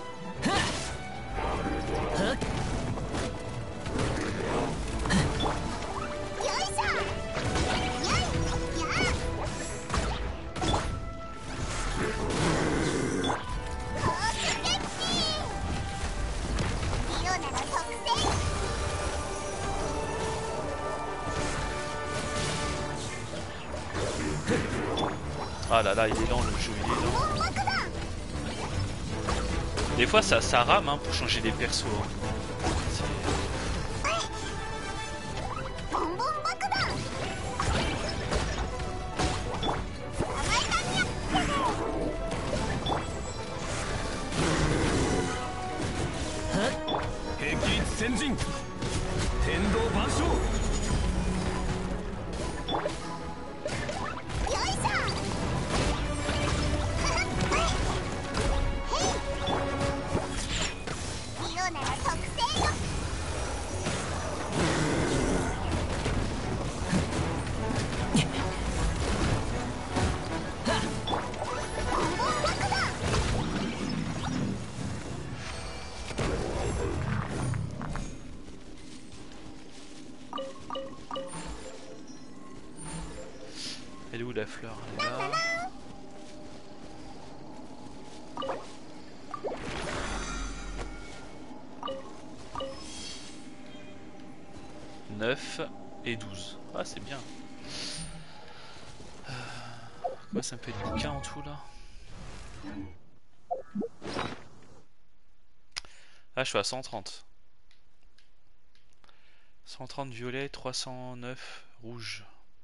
Ah là là, il est lent le jeu, il est lent. Des fois ça rame hein, pour changer les persos. Hein. Elle est où la fleur? Elle est là. « 9 et 12. Ah, c'est bien. Quoi, ça me fait du bouquin en tout là? Ah, je suis à 130. 130 violet, 309 rouge.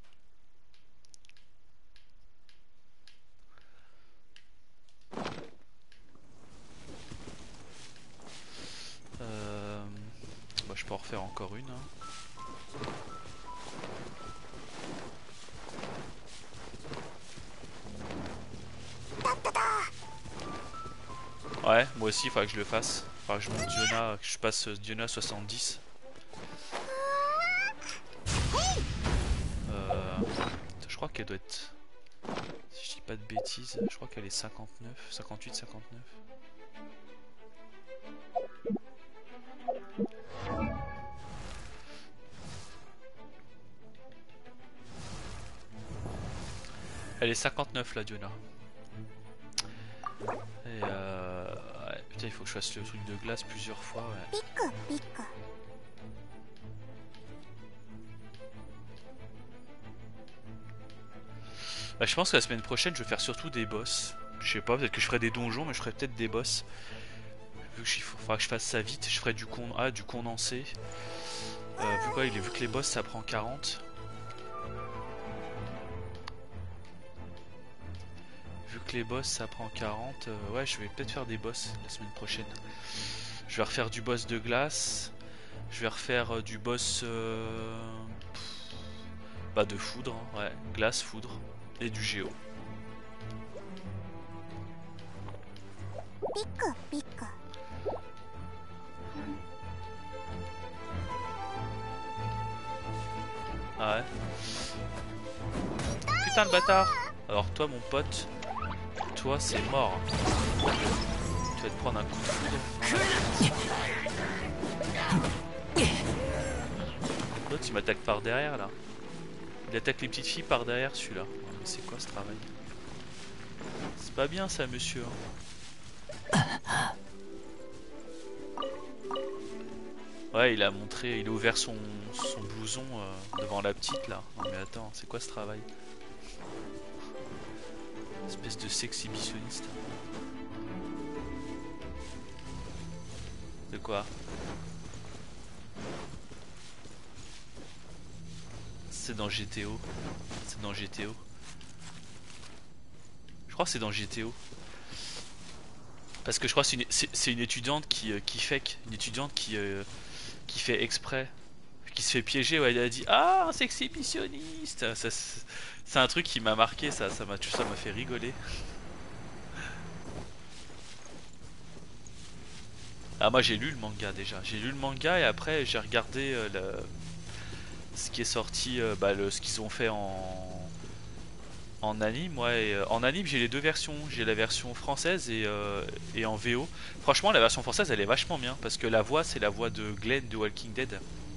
Bah, je peux en refaire encore une. Hein. Ouais, moi aussi, il faudra que je le fasse. Il faudra que je monte Diona, que je passe Diona 70. Je crois qu'elle doit être... Si je dis pas de bêtises, je crois qu'elle est 59, 58, 59. Elle est 59 la Diona. Et ouais, putain, il faut que je fasse le truc de glace plusieurs fois. Ouais. ピクピク Bah, je pense que la semaine prochaine, je vais faire surtout des boss. Je sais pas, peut-être que je ferai des donjons, mais je ferai peut-être des boss. Vu que faudra que je fasse ça vite, je ferai du condensé. Vu que les boss ça prend 40. Vu que les boss ça prend 40, ouais, je vais peut-être faire des boss la semaine prochaine. Je vais refaire du boss de glace. Je vais refaire du boss bah de foudre, hein, ouais, glace, foudre et du géo. ピクピク Ah ouais. Putain de bâtard. Alors toi mon pote, toi c'est mort. Tu vas te prendre un coup de foudre. L'autre il m'attaque par derrière là. Il attaque les petites filles par derrière celui-là. Oh, mais c'est quoi ce travail? C'est pas bien ça monsieur. Ouais, il a ouvert son blouson devant la petite là. Non mais attends, c'est quoi ce travail? Espèce de sexhibitionniste. De quoi? C'est dans GTO. C'est dans GTO. Je crois que c'est dans GTO. Parce que je crois que c'est une étudiante qui fake. Une étudiante qui fait exprès. Qui se fait piéger. Ouais, elle a dit ah, un sexhibitionniste. C'est un truc qui m'a marqué. Ça m'a fait rigoler. Ah, moi j'ai lu le manga déjà. J'ai lu le manga et après j'ai regardé ce qui est sorti. Ce qu'ils ont fait en anime. Ouais, et, en anime j'ai les deux versions. J'ai la version française et en VO. Franchement, la version française elle est vachement bien. Parce que la voix c'est la voix de Glenn de Walking Dead.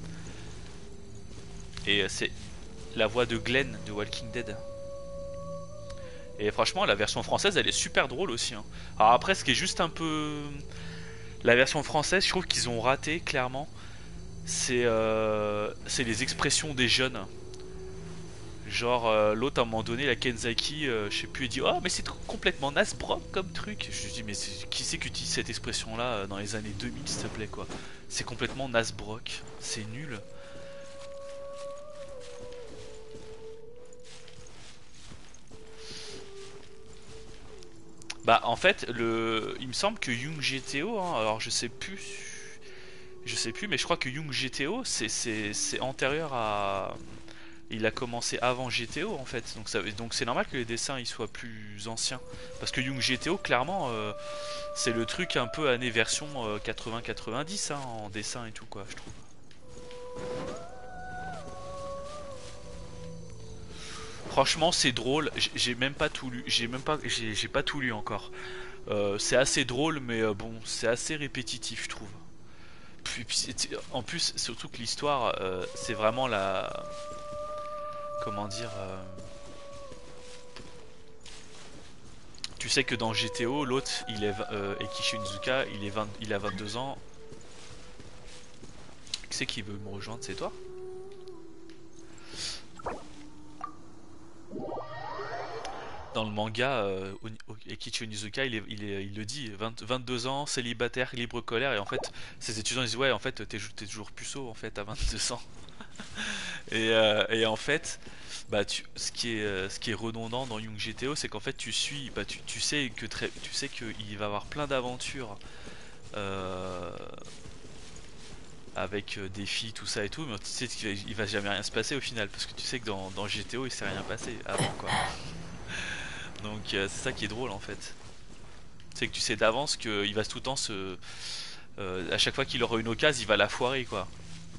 Et c'est la voix de Glenn de Walking Dead. Et franchement, la version française, elle est super drôle aussi. Hein. Alors après, ce qui est juste un peu... La version française, je trouve qu'ils ont raté, clairement. C'est les expressions des jeunes. Genre, l'autre, à un moment donné, la Kenzaki, je sais plus, elle dit « Oh, mais c'est complètement nasbrock comme truc !» Je lui dis « Mais qui c'est qui utilise cette expression-là dans les années 2000, s'il te plaît, quoi ?» C'est complètement nasbrock. C'est nul. Bah en fait il me semble que Young GTO hein, alors je sais plus mais je crois que Young GTO c'est antérieur à il a commencé avant GTO en fait donc c'est normal que les dessins ils soient plus anciens parce que Young GTO clairement c'est le truc un peu année version 80-90 hein, en dessin et tout quoi je trouve. Franchement, c'est drôle. J'ai même pas tout lu. J'ai pas tout lu encore. C'est assez drôle, mais bon, c'est assez répétitif, je trouve. En plus, surtout que l'histoire, c'est vraiment la. Comment dire Tu sais que dans GTO, l'autre, il est Ekishi Onizuka, il a 22 ans. Qui c'est qui veut me rejoindre? C'est toi? Dans le manga, Ekichi Onizuka, il le dit, 22 ans, célibataire, libre colère, et en fait, ses étudiants disent ouais, en fait, t'es toujours puceau en fait à 22 ans. Et en fait, bah, ce qui est redondant dans Young GTO, c'est qu'en fait, tu sais qu'il va avoir plein d'aventures avec des filles, tout ça et tout, mais tu sais qu'il va jamais rien se passer au final, parce que tu sais que dans GTO, il s'est rien passé avant quoi. Donc c'est ça qui est drôle en fait. C'est que tu sais d'avance qu'il va tout le temps à chaque fois qu'il aura une occasion, il va la foirer quoi.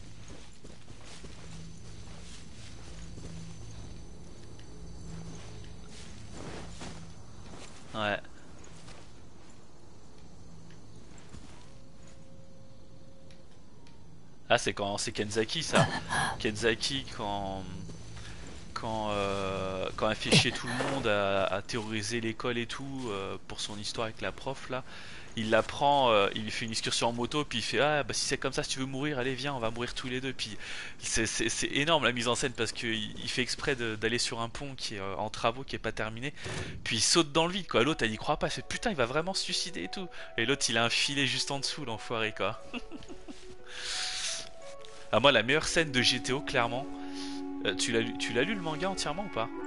Ouais. Ah c'est Kenzaki ça. Kenzaki quand elle fait chier tout le monde à terroriser l'école et tout pour son histoire avec la prof là, il la prend, il lui fait une excursion en moto, puis il fait ah bah si c'est comme ça, si tu veux mourir, allez viens, on va mourir tous les deux. Puis c'est énorme la mise en scène parce que il fait exprès d'aller sur un pont qui est en travaux, qui est pas terminé, puis il saute dans le vide quoi. L'autre elle y croit pas, elle fait putain il va vraiment se suicider et tout, et l'autre il a un filet juste en dessous l'enfoiré quoi. Ah moi la meilleure scène de GTO clairement. Tu l'as lu le manga entièrement ou pas?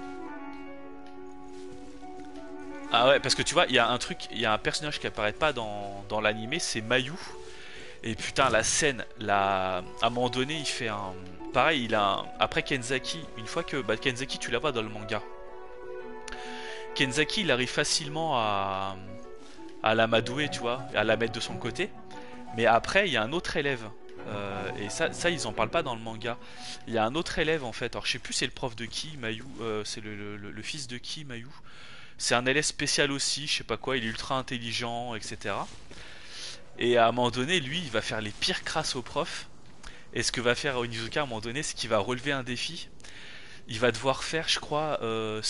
Ah ouais, parce que tu vois, il y a un truc, il y a un personnage qui apparaît pas dans l'animé, c'est Mayu. Et putain, la scène, à un moment donné, il fait un. Pareil, après Kenzaki, une fois que. Bah, Kenzaki, tu la vois dans le manga. Kenzaki, il arrive facilement à l'amadouer, tu vois, à la mettre de son côté. Mais après, il y a un autre élève. Et ça, ils en parlent pas dans le manga. Il y a un autre élève en fait. Alors, je sais plus, c'est le prof de qui, Mayu. C'est le fils de qui, Mayu. C'est un élève spécial aussi, je sais pas quoi. Il est ultra intelligent, etc. Et à un moment donné, lui, il va faire les pires crasses au prof. Et ce que va faire Onizuka à un moment donné, c'est qu'il va relever un défi. Il va devoir faire, je crois,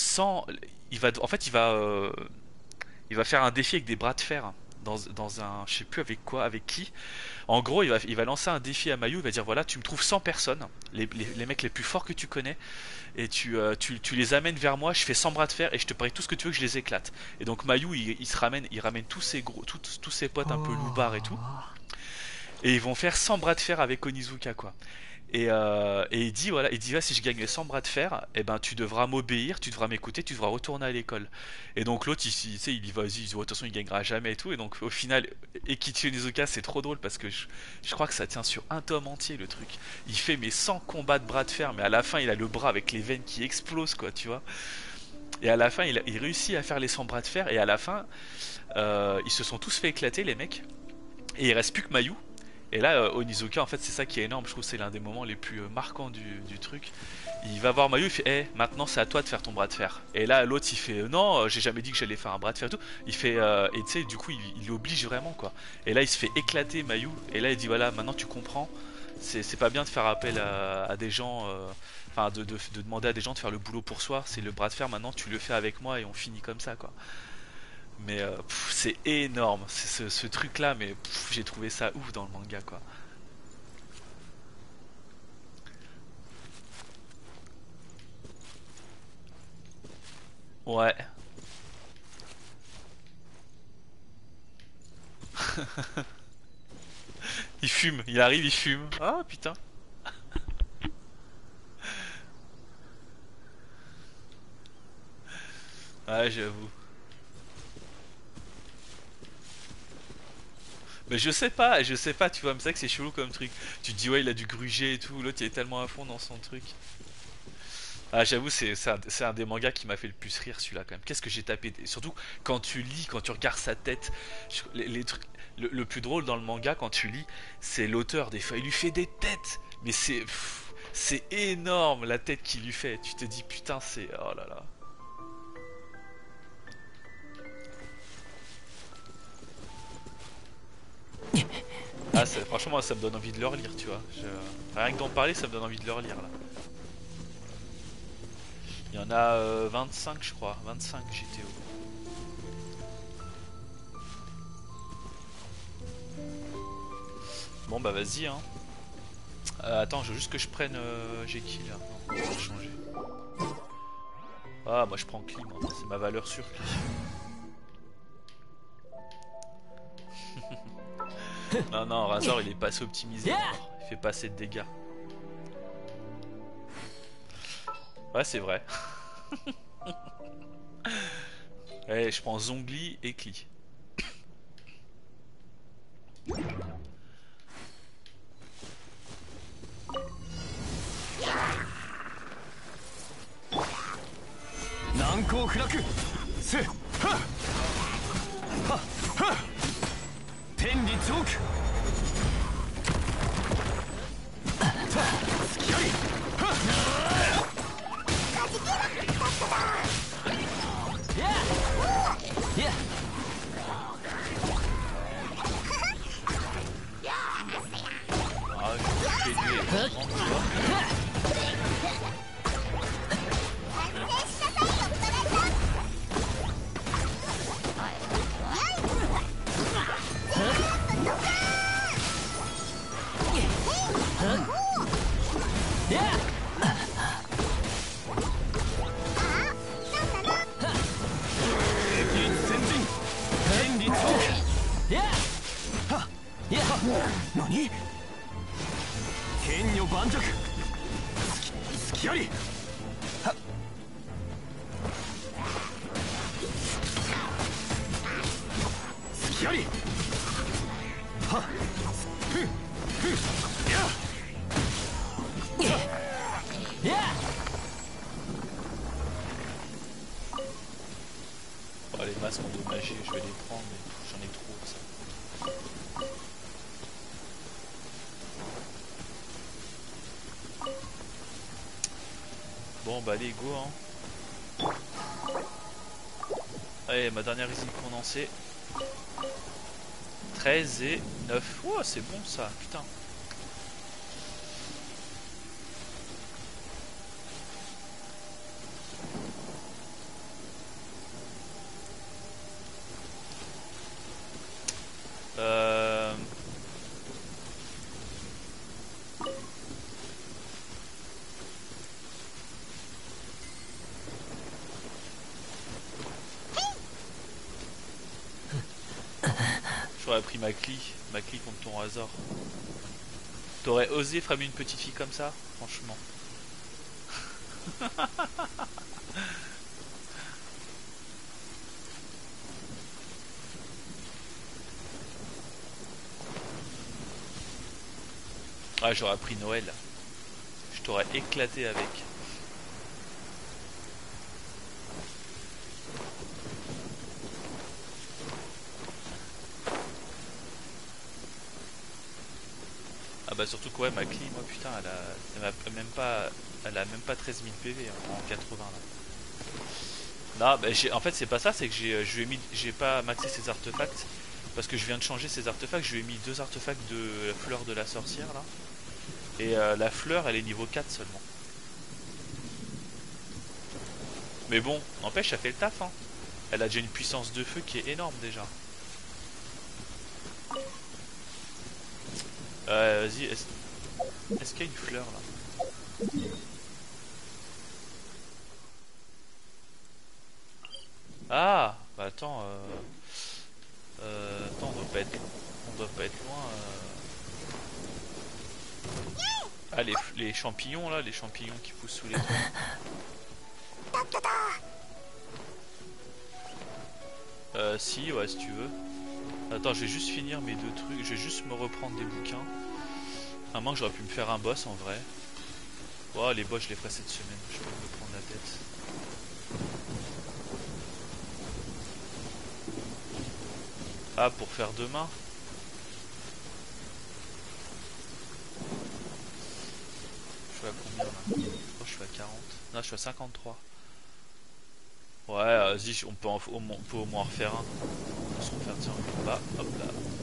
il va faire un défi avec des bras de fer. Dans un. Je sais plus avec quoi, avec qui. En gros, il va lancer un défi à Mayu. Il va dire voilà, tu me trouves 100 personnes, les mecs les plus forts que tu connais, et tu les amènes vers moi. Je fais 100 bras de fer et je te parie tout ce que tu veux que je les éclate. Et donc Mayu, il ramène tous ses potes un peu loupards et tout. Et ils vont faire 100 bras de fer avec Onizuka quoi. Et il dit voilà, si je gagne les 100 bras de fer, eh ben tu devras m'obéir, tu devras m'écouter, tu devras retourner à l'école. Et donc l'autre il y va, il dit de toute façon il gagnera jamais et tout. Et donc au final, Ekichi Onizuka, c'est trop drôle parce que je crois que ça tient sur un tome entier le truc. Il fait mes 100 combats de bras de fer, mais à la fin il a le bras avec les veines qui explosent quoi, tu vois. Et à la fin il réussit à faire les 100 bras de fer, et à la fin ils se sont tous fait éclater les mecs, et il reste plus que Mayu. Et là, Onizuka, en fait, c'est ça qui est énorme. Je trouve que c'est l'un des moments les plus marquants du truc. Il va voir Mayu, il fait hey, maintenant c'est à toi de faire ton bras de fer. Et là, l'autre il fait non, j'ai jamais dit que j'allais faire un bras de fer et tout. Il fait et tu sais, du coup, il l'oblige vraiment quoi. Et là, il se fait éclater Mayu. Et là, il dit voilà, maintenant tu comprends. C'est pas bien de faire appel à des gens. Enfin, de demander à des gens de faire le boulot pour soi. C'est le bras de fer, maintenant tu le fais avec moi et on finit comme ça quoi. Mais c'est énorme, c'est ce truc là, mais j'ai trouvé ça ouf dans le manga quoi. Ouais. Il fume, il arrive, il fume. Ah putain. Ouais, j'avoue. Mais je sais pas, tu vois, mais c'est ça que c'est chelou comme truc. Tu te dis ouais il a du gruger et tout, l'autre il est tellement à fond dans son truc. Ah j'avoue c'est un des mangas qui m'a fait le plus rire celui-là quand même. Qu'est-ce que j'ai tapé, surtout quand tu lis, quand tu regardes sa tête, les trucs, le plus drôle dans le manga quand tu lis, c'est l'auteur des fois, il lui fait des têtes, mais c'est énorme la tête qu'il lui fait. Tu te dis putain c'est oh là là. Ah, franchement, moi, ça me donne envie de le relire, tu vois. Rien que d'en parler, ça me donne envie de le relire là. Il y en a 25, je crois. 25 GTO. Bon, bah vas-y, hein. Attends, je veux juste que je prenne. J'ai qui là? Non, on va changer. Ah, moi je prends Cli, moi. C'est ma valeur sûre, Cli. Non, non, Razor il est pas assez optimisé encore. Il fait pas assez de dégâts. Ouais, c'est vrai. Allez, je prends Zongli et Cli. Nankou Furaku Se Ha Ha Ha Tenri Tsuoku Ta Tsukiyari Ha Yeah. Ah, je vais tuer. 何剣女盤石隙ありはっ隙ありはっふんふんや Oh, les masques endommagés, je vais les prendre, mais j'en ai trop ça. Bon bah allez go hein. Allez ma dernière résine condensée. 13 et 9. Oh c'est bon ça, putain. J'aurais pris ma cli contre ton hasard. T'aurais osé framer une petite fille comme ça, franchement. Ah, j'aurais pris Noël. Je t'aurais éclaté avec. Ah bah surtout que ouais, ma cli, moi putain, elle a même pas 13 000 PV hein, en 80 là. Non, bah, en fait c'est pas ça, c'est que j'ai pas maxé ses artefacts parce que je viens de changer ses artefacts. Je lui ai mis 2 artefacts de la fleur de la sorcière là. Et la fleur elle est niveau 4 seulement. Mais bon, n'empêche, ça fait le taf hein. Elle a déjà une puissance de feu qui est énorme déjà. Vas-y, est-ce qu'il y a une fleur là? Ah bah attends, attends, on doit pas être loin. Ah les champignons là, les champignons qui poussent sous les toits. Si, ouais, si tu veux. Attends, je vais juste finir mes 2 trucs. Je vais juste me reprendre des bouquins. À moins que j'aurais pu me faire un boss en vrai. Oh, les boss, je les ferai cette semaine. Je peux me prendre la tête. Ah, pour faire demain. Je suis à combien là? Oh, je suis à 40. Non, je suis à 53. Ouais, vas-y, on peut au moins en refaire un. On va se refaire, tiens, là, hop là.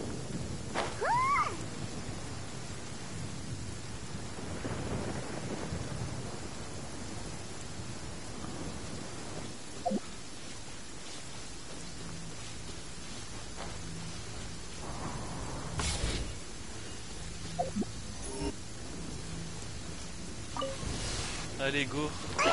Allez, go.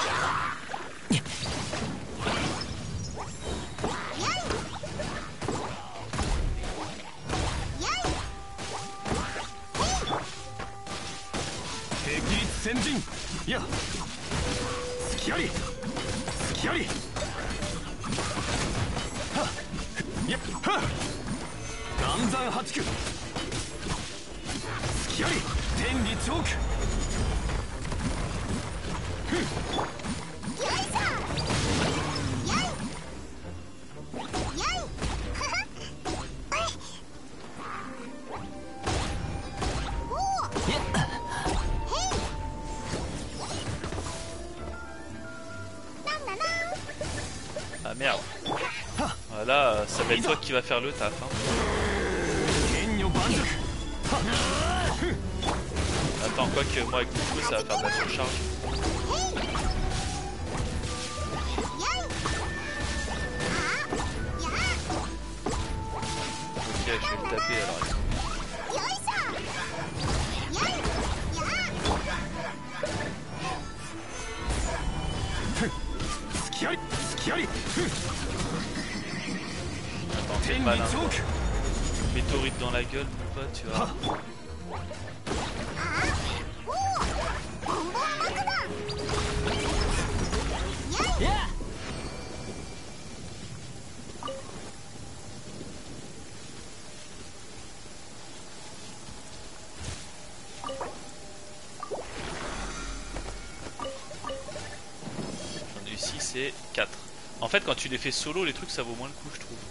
Ah merde. Voilà, ça va être toi qui va faire le taf hein. Attends, quoi que moi avec mon feu ça va faire de la surcharge. Ok, je vais le taper alors. Attends, c'est malin. Météorite dans la gueule, mon pote, tu vois. ボンボン爆弾いや J'en ai eu 6 et 4. En fait, quand tu les fais solo, les trucs ça vaut moins le coup, je trouve.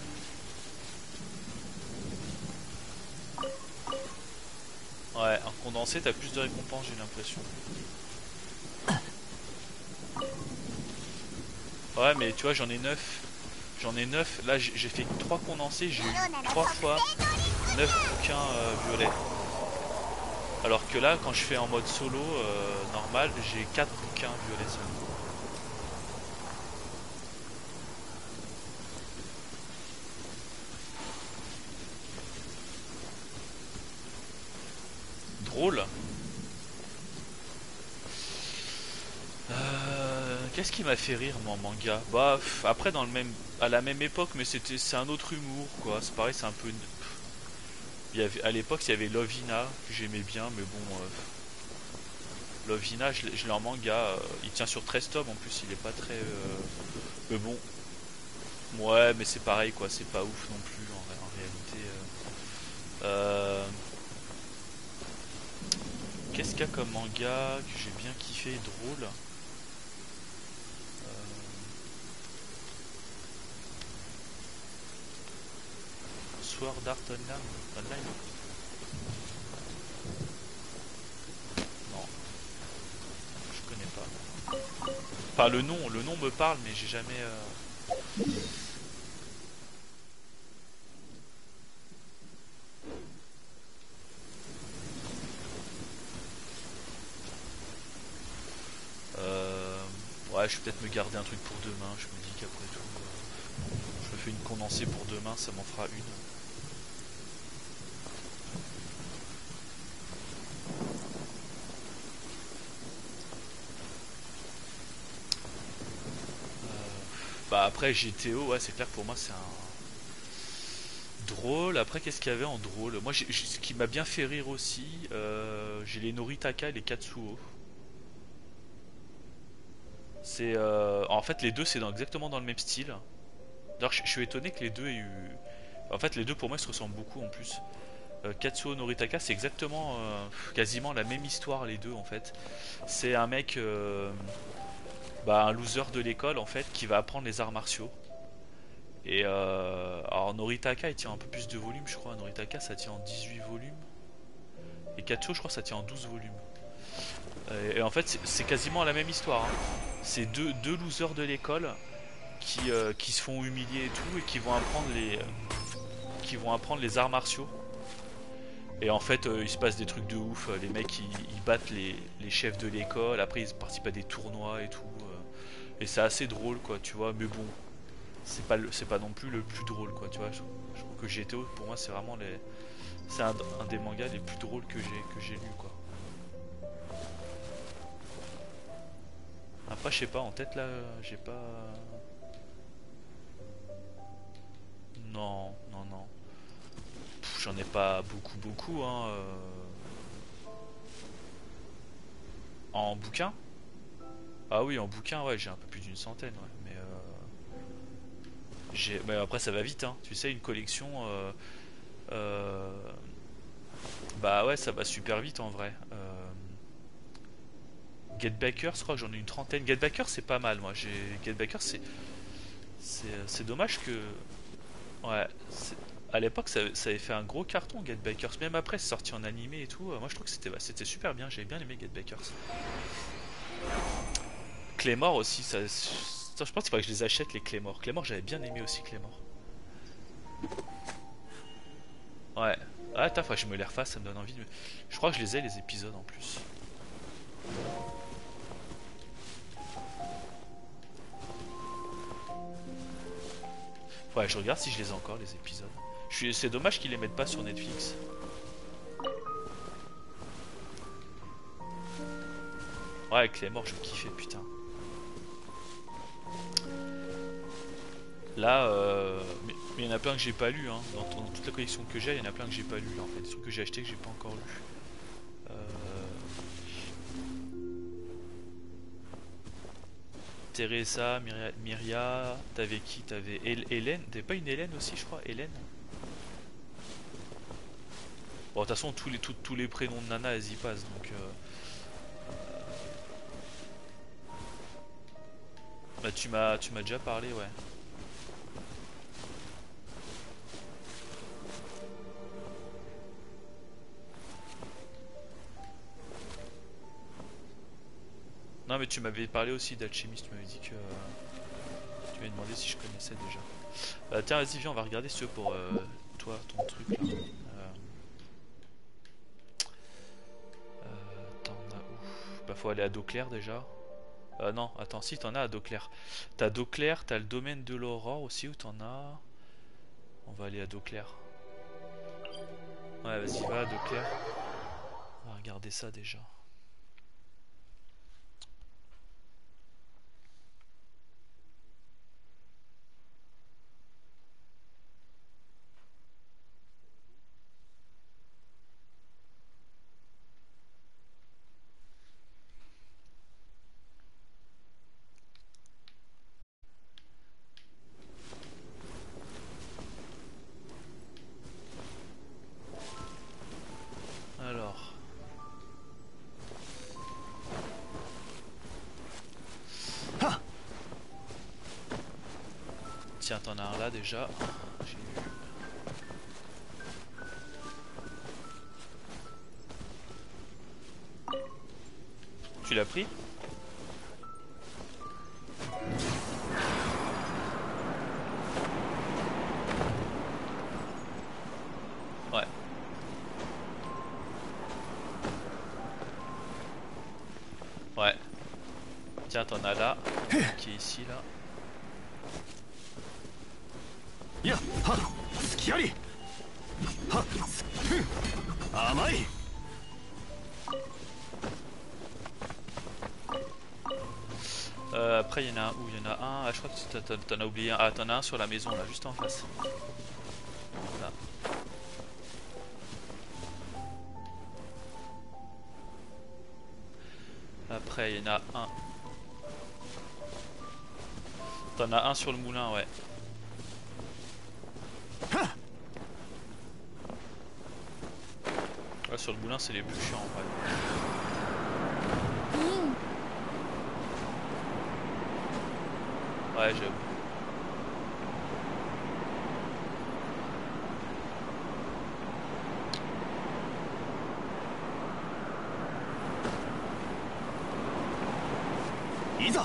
Ouais, un condensé, t'as plus de récompenses, j'ai l'impression. Ouais, mais tu vois, j'en ai 9. J'en ai 9. Là, j'ai fait 3 condensés, j'ai eu 3 fois 9 bouquins violets. Alors que là, quand je fais en mode solo normal, j'ai 4 bouquins violets seulement. Drôle. Qu'est-ce qui m'a fait rire moi en manga? Bah après à la même époque, mais c'est un autre humour quoi. C'est pareil, c'est un peu. À l'époque il y avait Lovina que j'aimais bien, mais bon. Lovina, je l'ai en manga. Il tient sur 13 tomes en plus, il est pas très. Mais bon. Ouais, mais c'est pareil quoi. C'est pas ouf non plus en réalité. Qu'est-ce qu'il y a comme manga que j'ai bien kiffé, drôle? Sword Art Online? Non, je connais pas. Enfin le nom me parle, mais j'ai jamais. Ouais, je vais peut-être me garder un truc pour demain. Je me dis qu'après tout, je me fais une condensée pour demain, ça m'en fera une. Bah après GTO, ouais, c'est clair que pour moi c'est un drôle. Après, qu'est-ce qu'il y avait en drôle? Moi, ce qui m'a bien fait rire aussi, j'ai les Noritaka et les Katsuo. C'est en fait les deux c'est exactement dans le même style. D'ailleurs je suis étonné que les deux aient eu. En fait les deux pour moi ils se ressemblent beaucoup en plus. Katsuo Noritaka c'est exactement quasiment la même histoire les deux en fait. C'est un mec un loser de l'école en fait qui va apprendre les arts martiaux. Et alors Noritaka il tient un peu plus de volume je crois. Noritaka ça tient en 18 volumes. Et Katsuo je crois ça tient en 12 volumes. Et en fait c'est quasiment la même histoire hein. C'est deux losers de l'école qui se font humilier et tout et qui vont apprendre les arts martiaux. Et en fait il se passe des trucs de ouf. Les mecs ils battent les chefs de l'école. Après ils participent à des tournois et tout. Et c'est assez drôle quoi tu vois. Mais bon c'est pas non plus le plus drôle quoi tu vois. Je trouve que GTO pour moi c'est vraiment c'est un des mangas les plus drôles que j'ai lu quoi. Après je sais pas en tête là j'ai pas. Non. J'en ai pas beaucoup hein. En bouquin? Ah oui en bouquin ouais j'ai un peu plus d'une centaine ouais. Mais après ça va vite hein. Tu sais une collection euh, bah ouais ça va super vite en vrai. Get Backer je crois que j'en ai une trentaine. Get Backer c'est pas mal moi. Get Backer c'est dommage que. Ouais, à l'époque ça avait fait un gros carton Get Bakers, même après c'est sorti en animé et tout. Moi je trouve que c'était super bien, j'avais bien aimé Get Bakers. Claymore aussi, je pense qu'il faudrait que je les achète les Claymore. Claymore j'avais bien aimé aussi Claymore. Ouais, ah attends, faut que je me les refasse, ça me donne envie de. Je crois que je les ai les épisodes en plus. Ouais, je regarde si je les ai encore les épisodes. C'est dommage qu'ils les mettent pas sur Netflix. Ouais, avec les morts, je kiffais, putain. Là, mais il y en a plein que j'ai pas lu, hein. Dans toute la collection que j'ai, il y en a plein que j'ai pas lu en fait. Des trucs que j'ai acheté que j'ai pas encore lu. Euh... Teresa, Myria, t'avais qui? T'avais Hélène? T'avais pas une Hélène aussi, je crois? Hélène? Bon, de toute façon, tous les prénoms de Nana, elles y passent, donc... Bah, tu m'as déjà parlé, ouais. Non, mais tu m'avais parlé aussi d'alchimiste, tu m'avais dit que... tu m'avais demandé si je connaissais déjà. Tiens, vas-y, viens, on va regarder ce que pour toi, ton truc, là. T'en as où? Bah, faut aller à Dauclair, déjà. Non, attends, si, t'en as à Dauclair. T'as Dauclair, t'as le domaine de l'aurore aussi, où t'en as... On va aller à Dauclair. Ouais, vas-y, va à Dauclair. On va regarder ça, déjà. Alors... Tiens, t'en as un là déjà. J'ai vu. Tu l'as pris? Ouais. Ouais. Tiens, t'en as là. Qui est ici, là. やっはっ隙ありはっふん甘い Après, il y en a un où? Il y en a un. Ah, je crois que t'en as oublié un. Ah, t'en as un sur la maison, là, juste en face. Là. Après, il y en a un. T'en as un sur le moulin, ouais. Ouais, sur le moulin, c'est les plus chiants, en vrai. Ouais, j'avoue. Isa.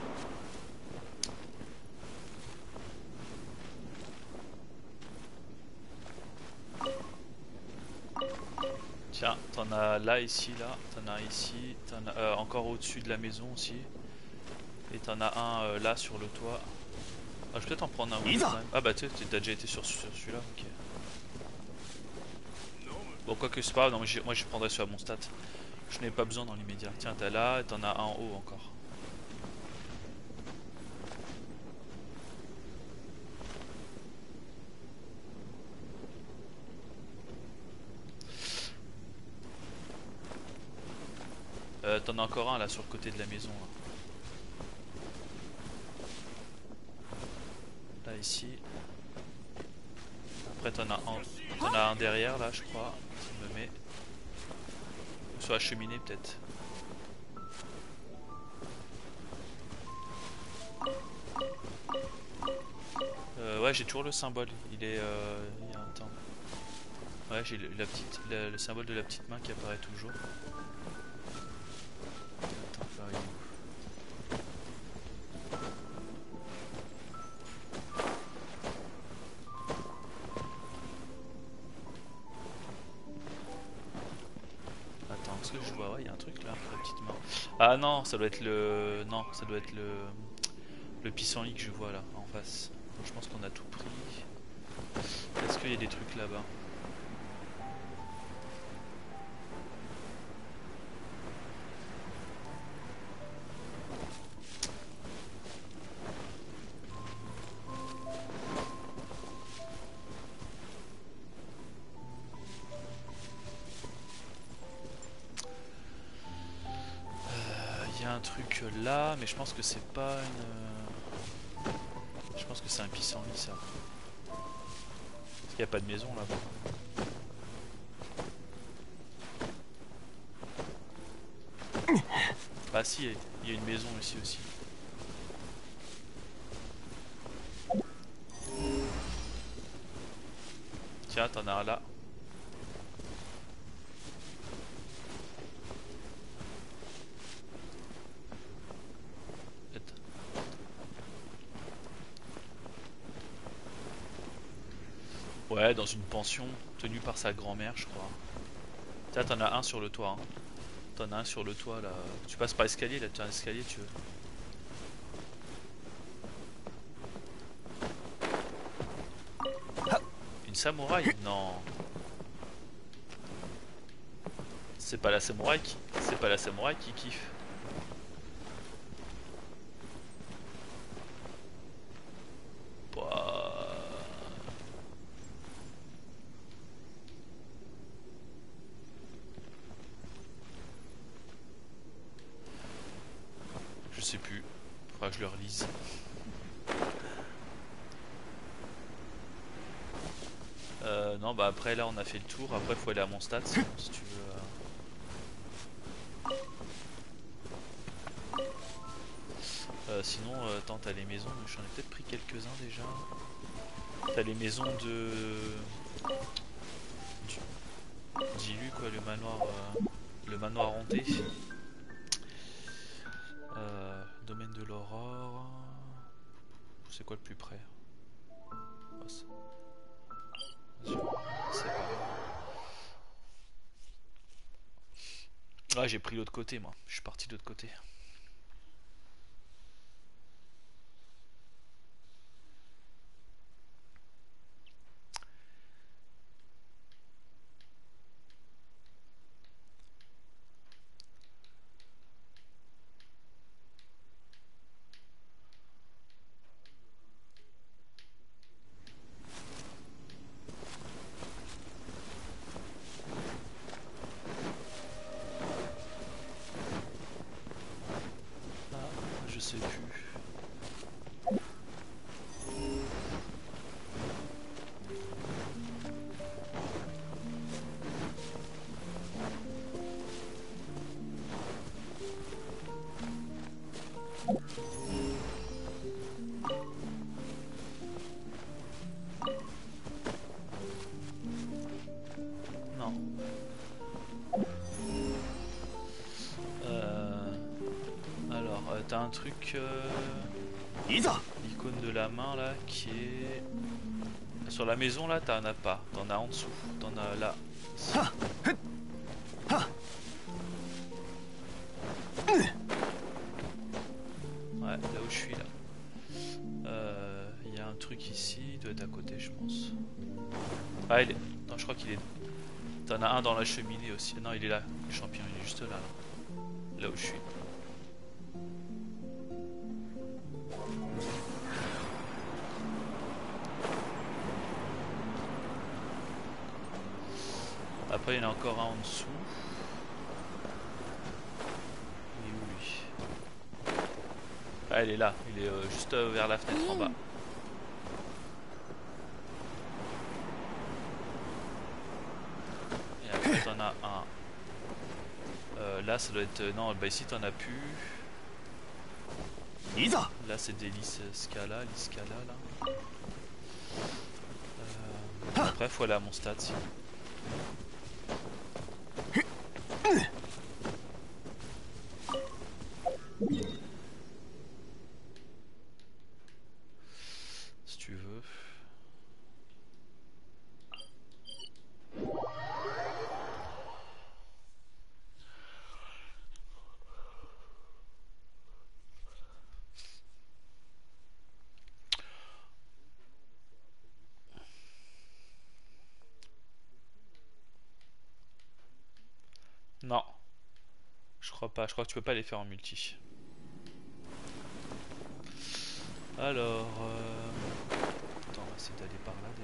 Tiens, t'en as là, ici, là. T'en as ici. T'en as encore au-dessus de la maison aussi. Et t'en as un là sur le toit. Ah, je vais peut-être en prendre un ou deux quand même. Ah bah tu sais, t'as déjà été sur celui-là, ok. Bon, quoi que c'est pas grave, non, moi je prendrais celui à mon stat. Je n'ai pas besoin dans l'immédiat. Tiens, t'as là, et t'en as un en haut encore. T'en as encore un là sur le côté de la maison là. Là ici. Après t'en as un derrière là je crois. Tu me mets. Sur la cheminée peut-être. Ouais j'ai toujours le symbole. Il est il y a un temps. Ouais j'ai le symbole de la petite main qui apparaît toujours. Attends, par où? Attends, est-ce que je vois? Ouais, il y a un truc là, la petite main. Ah non, ça doit être le. Non, ça doit être le pissenlit que je vois là, en face. Donc, je pense qu'on a tout pris. Est-ce qu'il y a des trucs là-bas? un truc là, mais je pense que c'est pas une... Je pense que c'est un pissenlit ça. Parce qu'il n'y a pas de maison là-bas. Ah si, il y a une maison ici aussi. Tiens, t'en as un là. Ouais, dans une pension tenue par sa grand-mère, je crois. Tiens, t'en as un sur le toit. Hein. T'en as un sur le toit là. Tu passes par l'escalier là, tu as un escalier, tu veux. Une samouraï? Non. C'est pas la samouraï qui... C'est pas la samouraï qui kiffe. Bah... Je sais plus. Faudra que je le relise. Non, bah après là on a fait le tour. Après faut aller à mon stade sinon, si tu veux. Sinon, attends, t'as les maisons. J'en ai peut-être pris quelques-uns déjà. T'as les maisons de... Dilu quoi, le manoir hanté. Domaine de l'aurore. C'est quoi le plus près? Oh, c'est pas... Ah, j'ai pris l'autre côté moi. Je suis parti de l'autre côté. Je sais plus. Non. Alors, t'as un truc... L'icône de la main là qui est... Sur la maison là, t'en as pas. T'en as en dessous. T'en as là. Ici. Ouais, là où je suis là. Il y a un truc ici, il doit être à côté je pense. Ah il est... Non je crois qu'il est... T'en as un dans la cheminée aussi. Non il est là, le champignon il est juste là. Là où je suis. Après il y en a encore un en dessous. Il est où lui? Ah il est là, il est juste vers la fenêtre en bas. Et après t'en as un. Là ça doit être... Non bah ici t'en as plus. Là c'est des l'Iskala là. Après faut aller à mon stade sinon. Si tu veux. Non, je crois pas. Je crois que tu peux pas les faire en multi. Alors, attends, on va essayer d'aller par là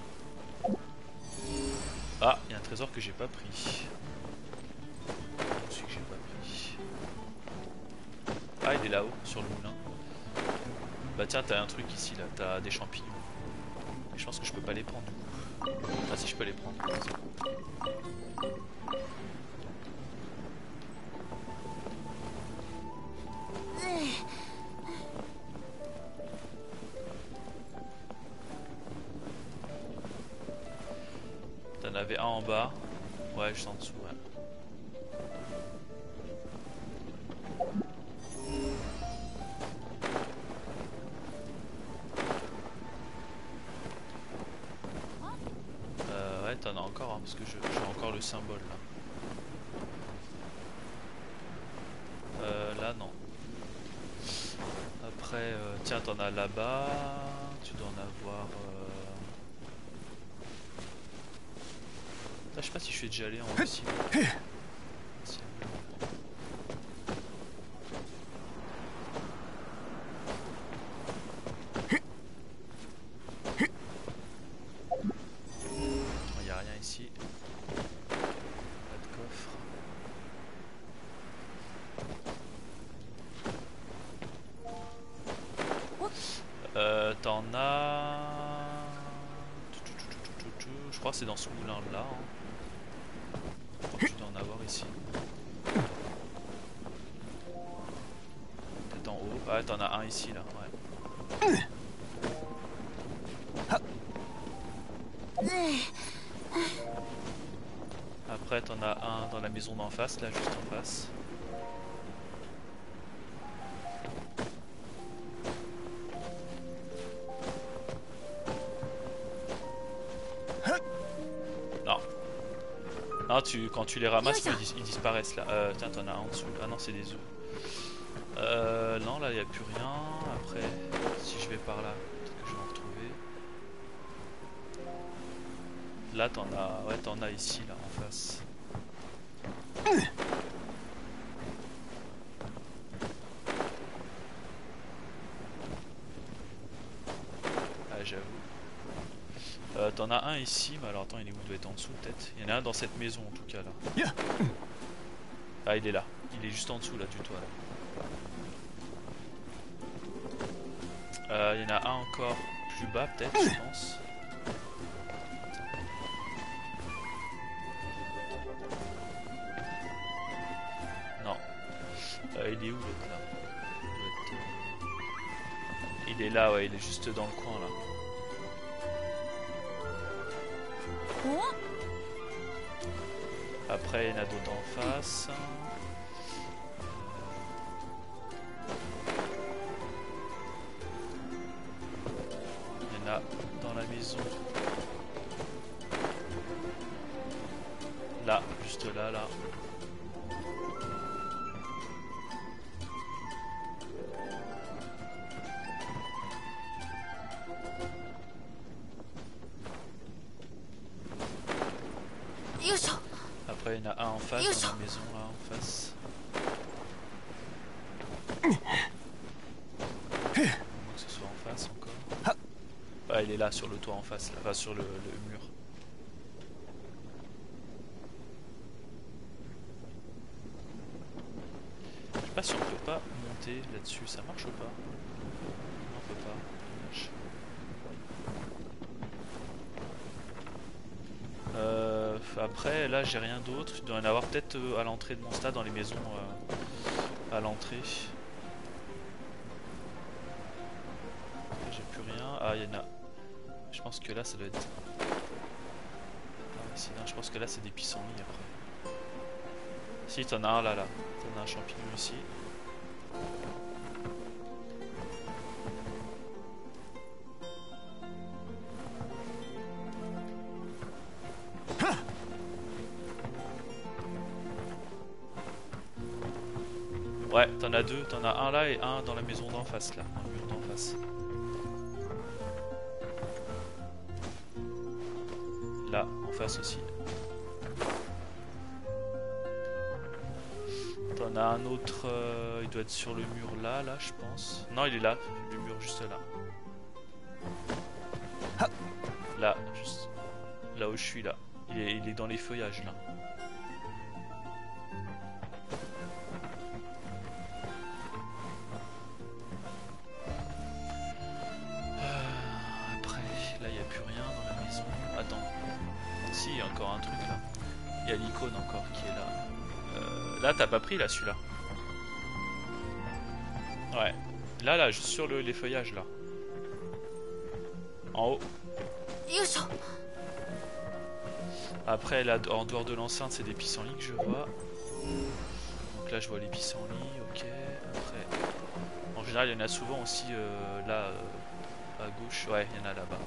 déjà. Ah, il y a un trésor que j'ai pas pris. est là-haut, sur le moulin. Bah tiens, t'as un truc ici, là, t'as des champignons. Mais je pense que je peux pas les prendre du coup. Ah si, je peux les prendre. T'en avais un en bas. Ouais, juste en dessous, ouais. Ouais, t'en as encore, hein, parce que j'ai encore le symbole là. Là, non. Après, tiens, t'en as là-bas. Tu dois en avoir. Ah, je sais pas si je suis déjà allé en haut aussi. Il n'y a rien ici. Pas de coffre. T'en as. Je crois que c'est dans ce moulin là. Hein. Tu dois en avoir ici. Peut-être en haut. Ah, t'en as un ici là. Ouais. Après, t'en as un dans la maison d'en face, là, juste en face. Non. Non, quand tu les ramasses, ils disparaissent là. Tiens, t'en as un en dessous. Ah non, c'est des œufs. Non, là, il n'y a plus rien. Après, si je vais par là, peut-être que je vais en retrouver. Là, t'en as. Ouais, t'en as ici, là, en face. Ah, j'avoue. T'en as un ici, mais alors attends, il est où? Il doit être en dessous, peut-être. Il y en a un dans cette maison, en tout cas, là. Ah, il est là. Il est juste en dessous, là, du toit, là. Il y en a un encore plus bas, peut-être, je pense. Non. Il est où l'autre là? Il est là, ouais, il est juste dans le coin là. Après, il y en a d'autres en face. Il y en a dans la maison. Là, juste là, là. Après, il y en a un en face, dans la maison, là, en face. Que ce soit en face encore. Ah, il est là, sur le toit en face, là, enfin sur le mur. Je sais pas si on peut pas monter là-dessus, ça marche ou pas? Non, on peut pas, dommage. Après, là, j'ai rien d'autre. Il doit y en avoir peut-être à l'entrée de mon stade, dans les maisons à l'entrée. J'ai plus rien. Ah, il y en a. Je pense que là, ça doit être. Ah, sinon, je pense que là, c'est des pissenlits après. Si, t'en as un là, là. T'en as un champignon ici. Ouais, t'en as deux, t'en as un là et un dans la maison d'en face là, dans le mur d'en face. Là, en face aussi. T'en as un autre, il doit être sur le mur là, je pense. Non, il est là, le mur juste là. Là, juste là où je suis là. Il est dans les feuillages là. a plus rien dans la maison. Attends. Si, il y a encore un truc là. Il y a l'icône encore qui est là. Là, t'as pas pris là celui-là. Ouais. Là, juste sur les feuillages là. En haut. Après, là, en dehors de l'enceinte, c'est des pissenlits que je vois. Donc là, je vois les pissenlits, ok. Après, en général, il y en a souvent aussi là, à gauche. Ouais, il y en a là-bas.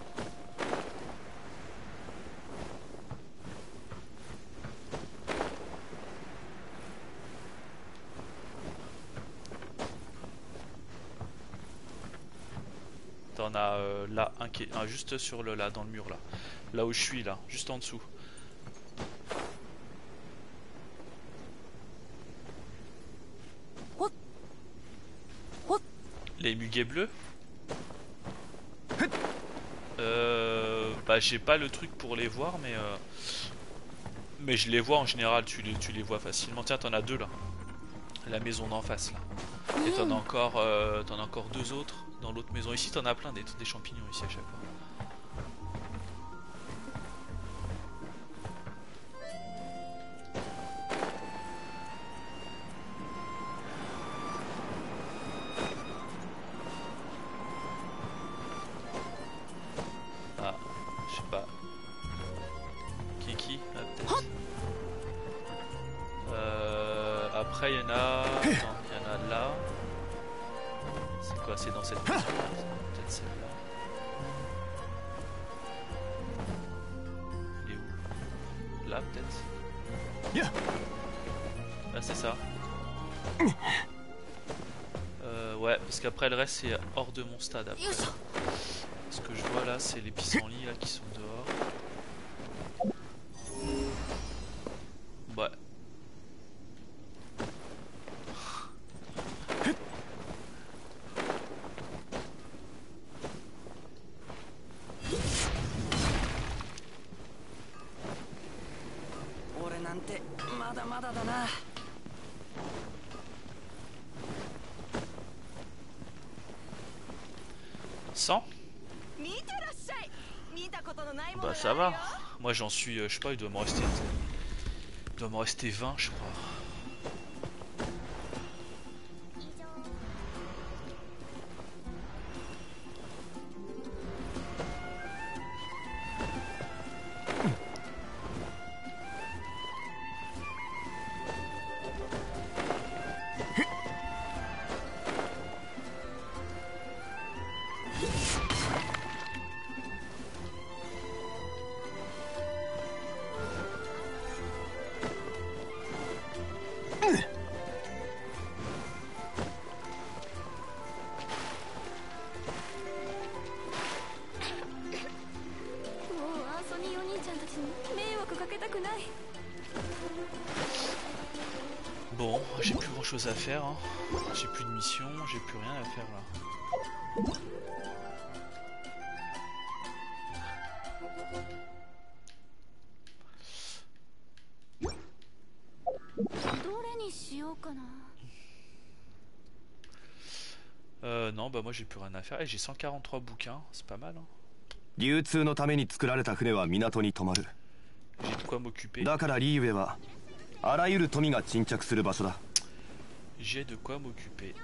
T'en as là, un qui est juste sur là, dans le mur là. Là où je suis, là, juste en dessous. Les muguets bleus. Bah j'ai pas le truc pour les voir, mais je les vois en général. Tu les vois facilement. Tiens, t'en as deux là. La maison d'en face là. Et t'en as encore deux autres dans l'autre maison. Ici t'en as plein des champignons ici à chaque fois. Après il y en a... Attends, il y en a là. C'est quoi? C'est dans cette maison là. Peut-être celle-là. Il est où? Là peut-être? Là c'est ça. Ouais, parce qu'après le reste c'est hors de mon stade après. Ce que je vois là c'est les pissenlits là qui sont dehors. Ouais. Bah ça va, moi j'en suis, je sais pas, il doit me rester 20 je crois. Bon, j'ai plus grand chose à faire, hein. J'ai plus de mission, j'ai plus rien à faire là. Non, bah moi j'ai plus rien à faire. Et j'ai 143 bouquins, c'est pas mal, hein. 流通のために作られた船は港に止まる。 J'ai de quoi m'occuper. だからリーウェはあらゆる富が沈着する場所だ。 J'ai de quoi m'occuper.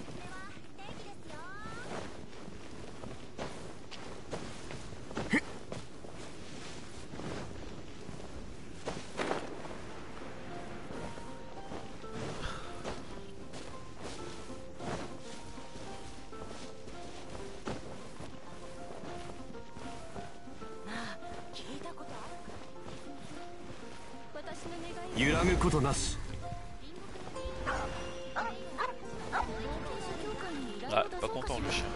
Ah, pas content le chien.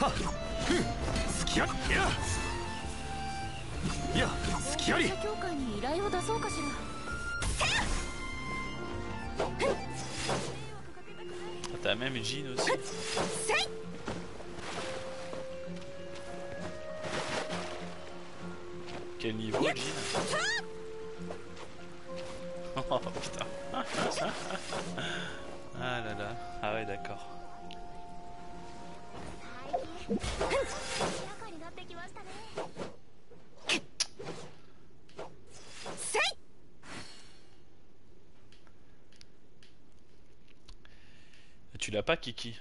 はっふん隙ありいや隙あり協会に依頼を出そうかしら。 T'as même Jean aussi. Quel niveau Jean? Oh putain. Ah là là. Ah ouais d'accord. Tu l'as pas Kiki?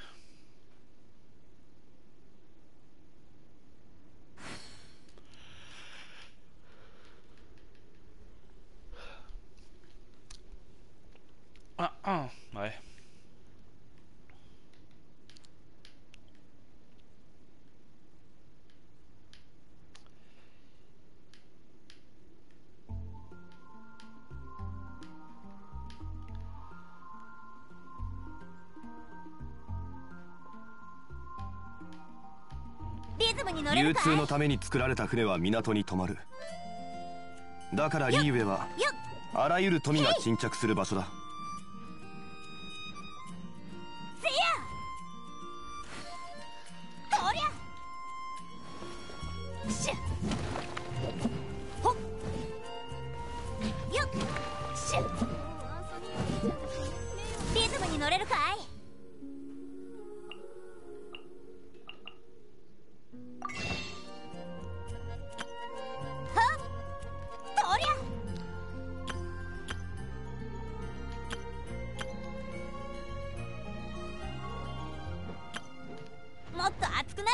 Ah, ouais. 流通のために作られた船は港に止まる。だからリーウェはあらゆる富が沈着する場所だ。 リズムに乗れるかい？もっと熱くなれ。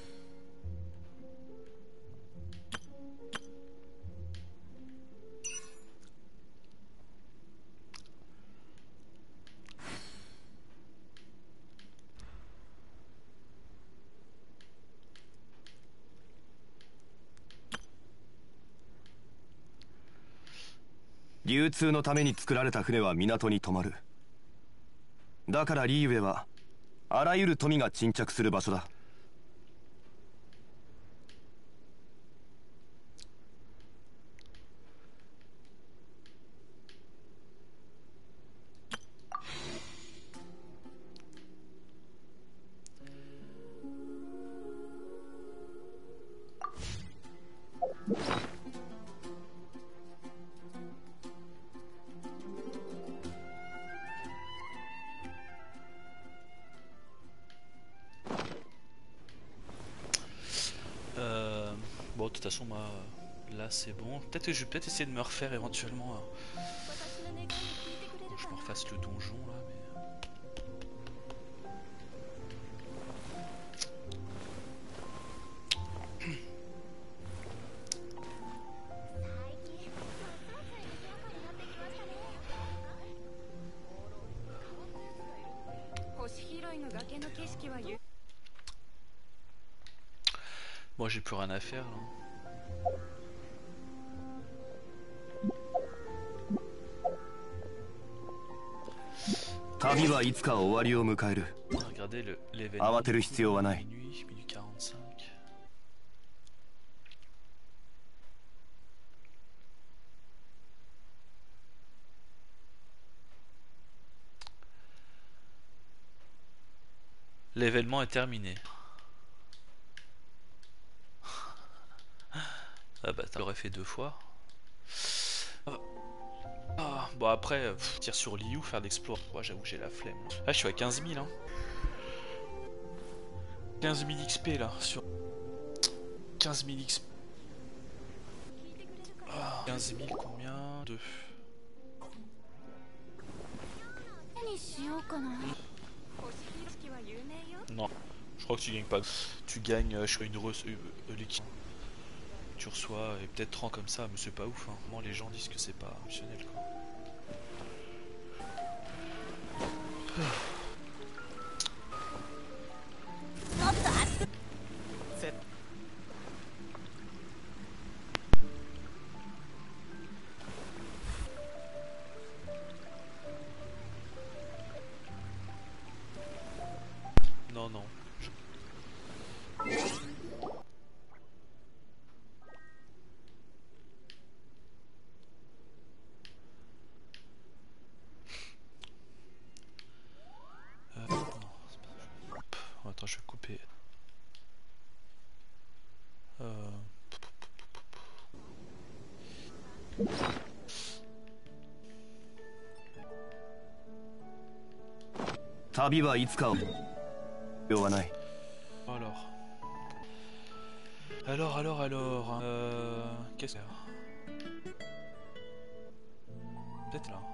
流通のために作られた船は港に止まる。だからリーウェはあらゆる富が沈着する場所だ。 Bon, de toute façon, moi, là c'est bon. Peut-être que je vais peut-être essayer de me refaire éventuellement. Faut que je me refasse le donjon là, mais. Moi j'ai plus rien à faire là. Regardez l'événement. Minuit 45. L'événement est terminé. Ah bah t'aurais fait 2 fois. Ah, bon après, tire sur Liu, faire d'exploit. Moi j'avoue que j'ai la flemme. Ah je suis à 15 000 hein. 15 000 XP là, sur 15 000 XP. Ah, 15 000 combien? 2. Non, je crois que tu gagnes pas. Tu gagnes, je crois, une l'équipe. Tu reçois et peut-être 30 comme ça, mais c'est pas ouf. Hein. Vraiment, les gens disent que c'est pas optionnel quoi. Non, non. Non, c'est pas... Attends, je vais couper. 旅はいつか用はない。 Alors, qu'est-ce que peut-être là.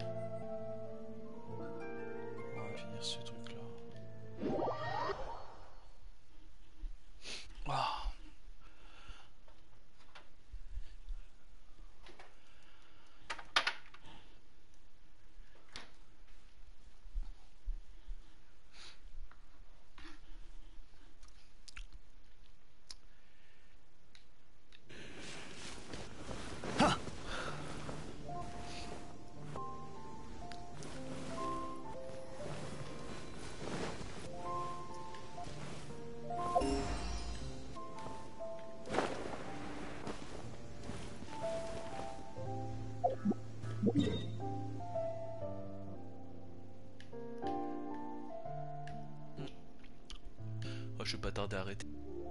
On va finir ce truc là. Ah. Oh, je vais pas tarder à arrêter.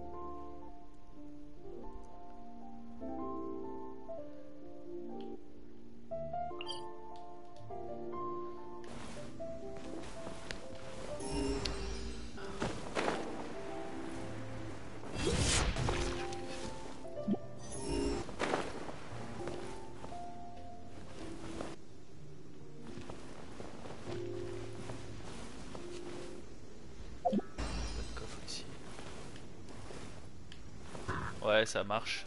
Ouais, ça marche.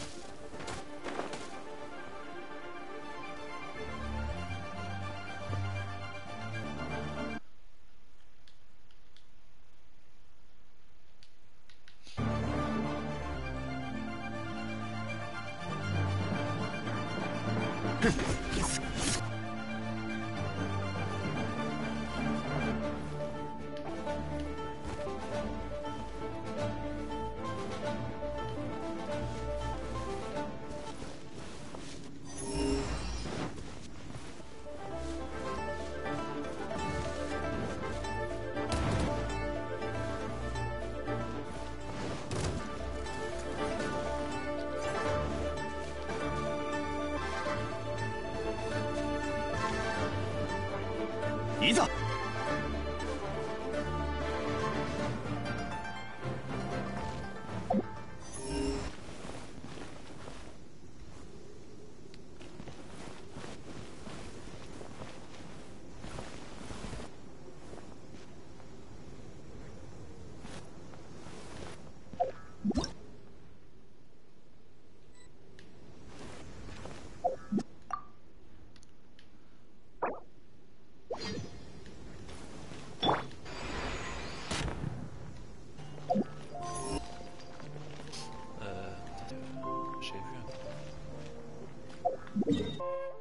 いざ。 J'ai vu un peu.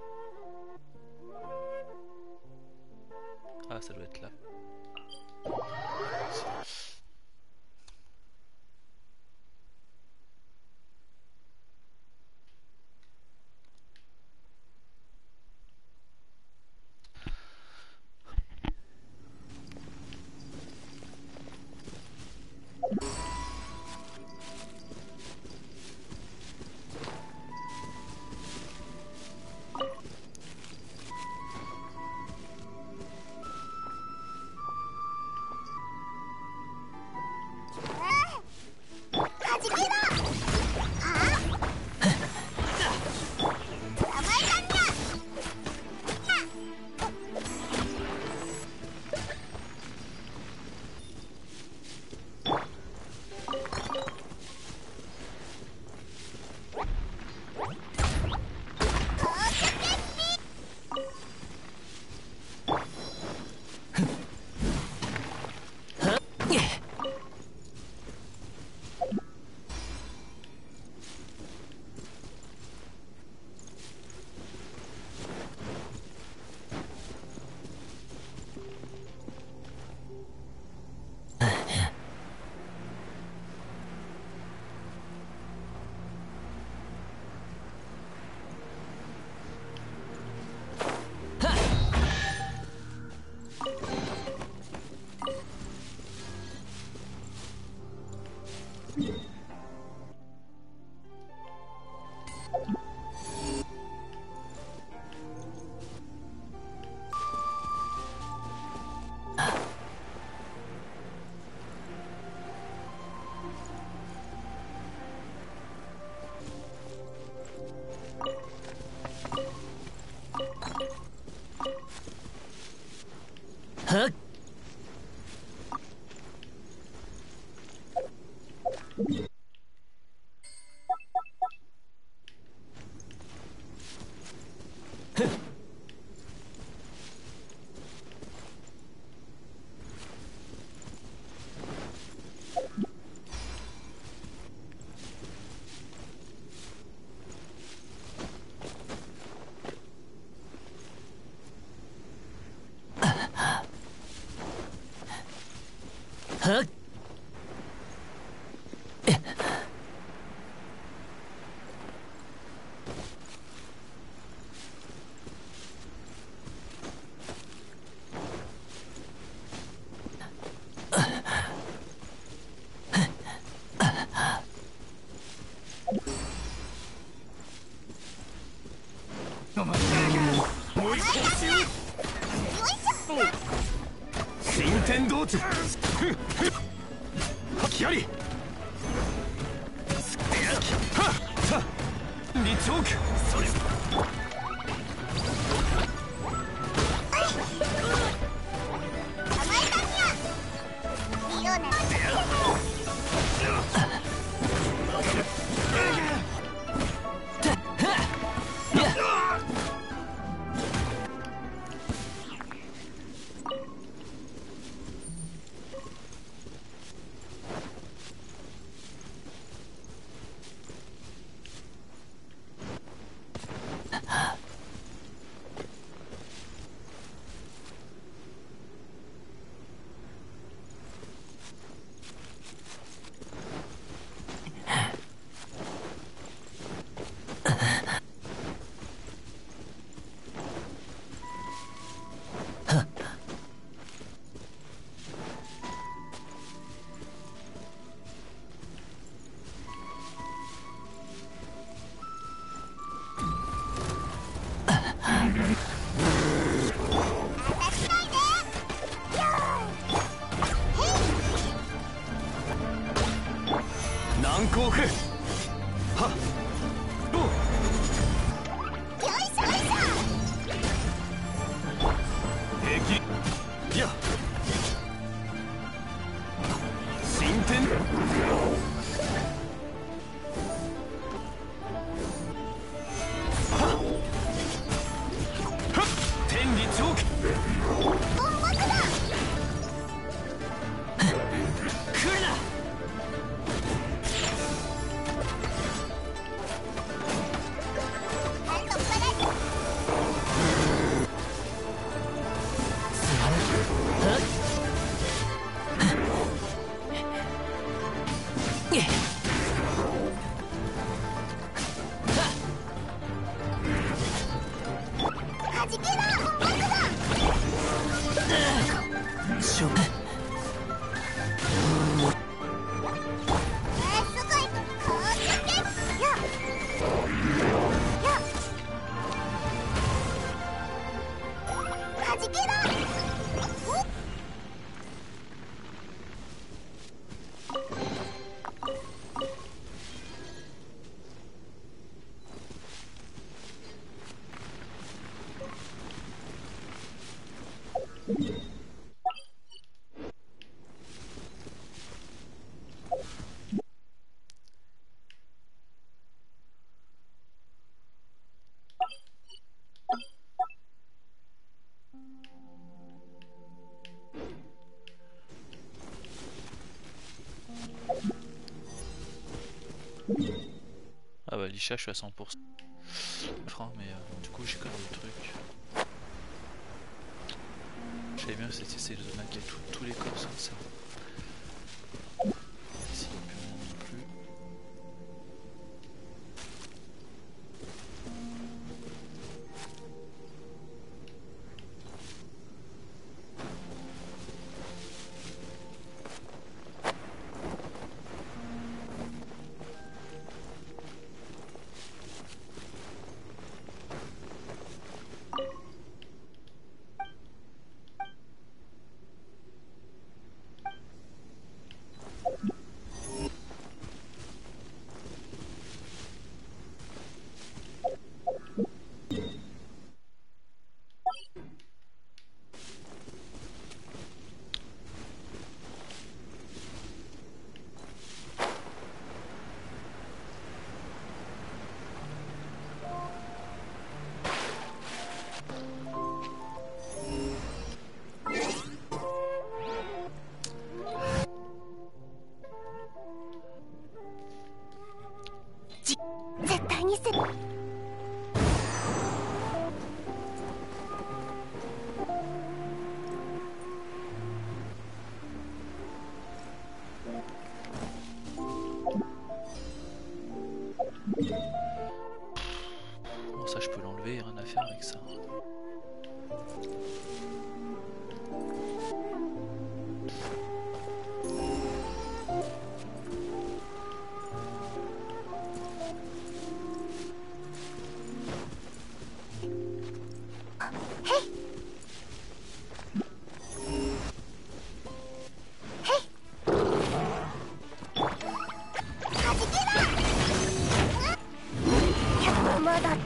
Ah, ça doit être là. 新天道中キアリステヤキはっリチョークそれ難攻不はっおよいしょよいしょ敵や新天はっはっ天理チョークボンバクだ来るななんとかだはじけろボンバクだしょすごいこうつけややはじけろお Ah bah Lisha je suis à 100%. Mais du coup j'ai quand même des trucs. Je savais bien que c'était ces zones-là qui avaient tous les corps comme ça. Ici il n'y a plus rien non plus.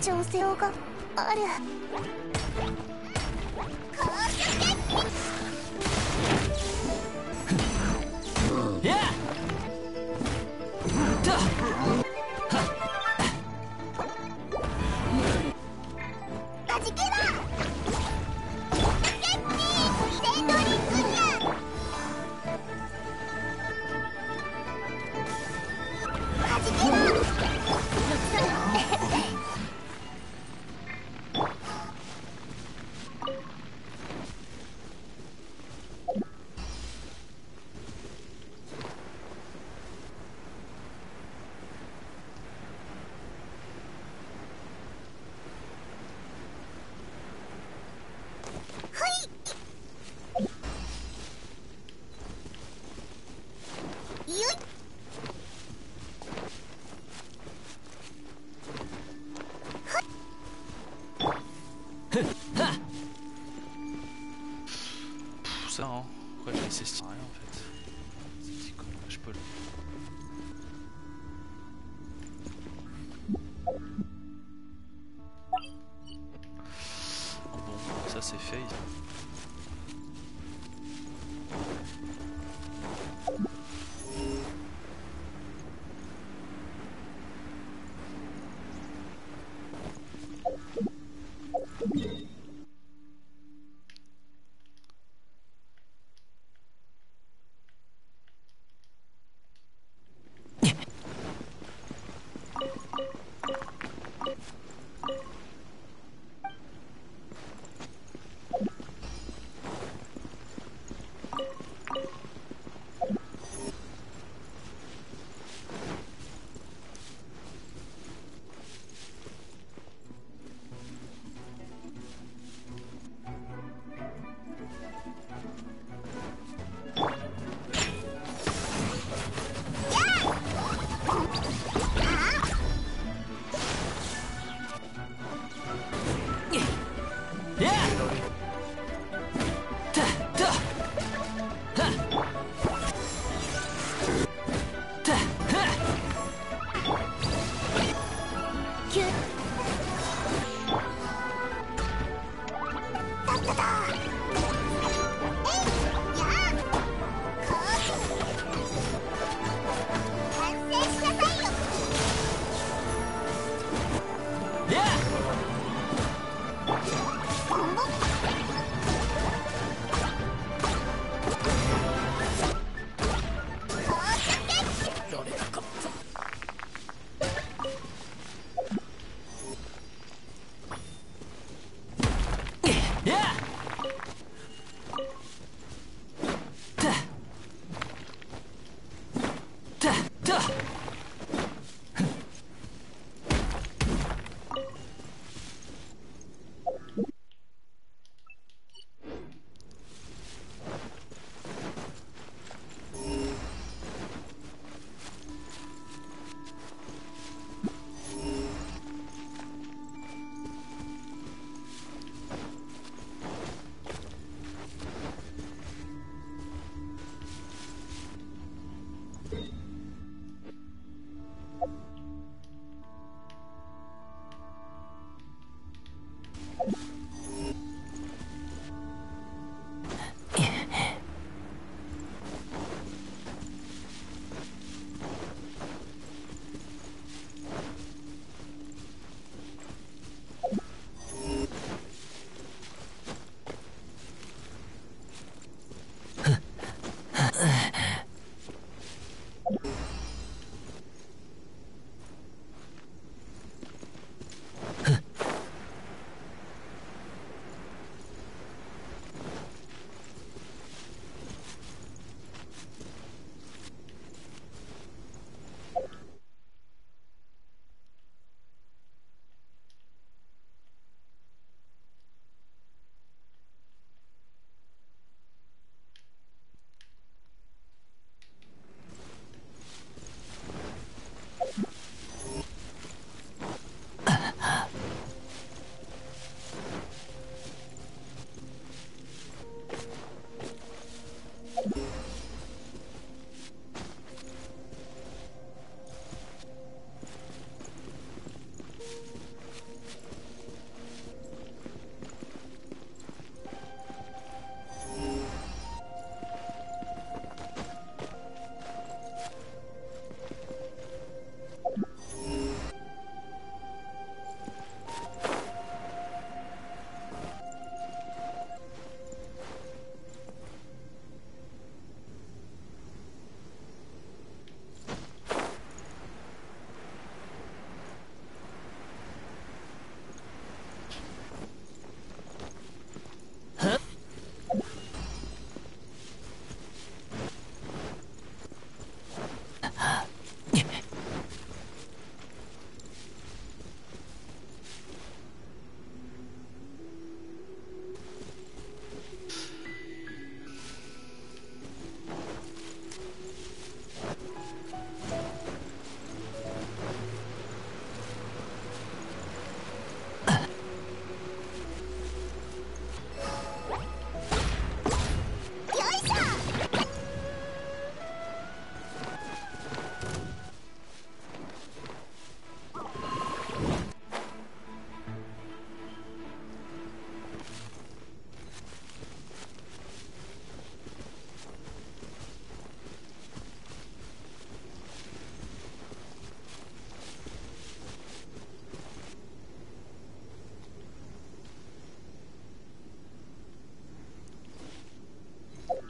調整がある。 やっはじけだ。セントリークリア。はじけだ。 Ça, hein. Pourquoi je laissé ce rien en fait? C'est comme je peux le. Oh, bon, ça c'est fait.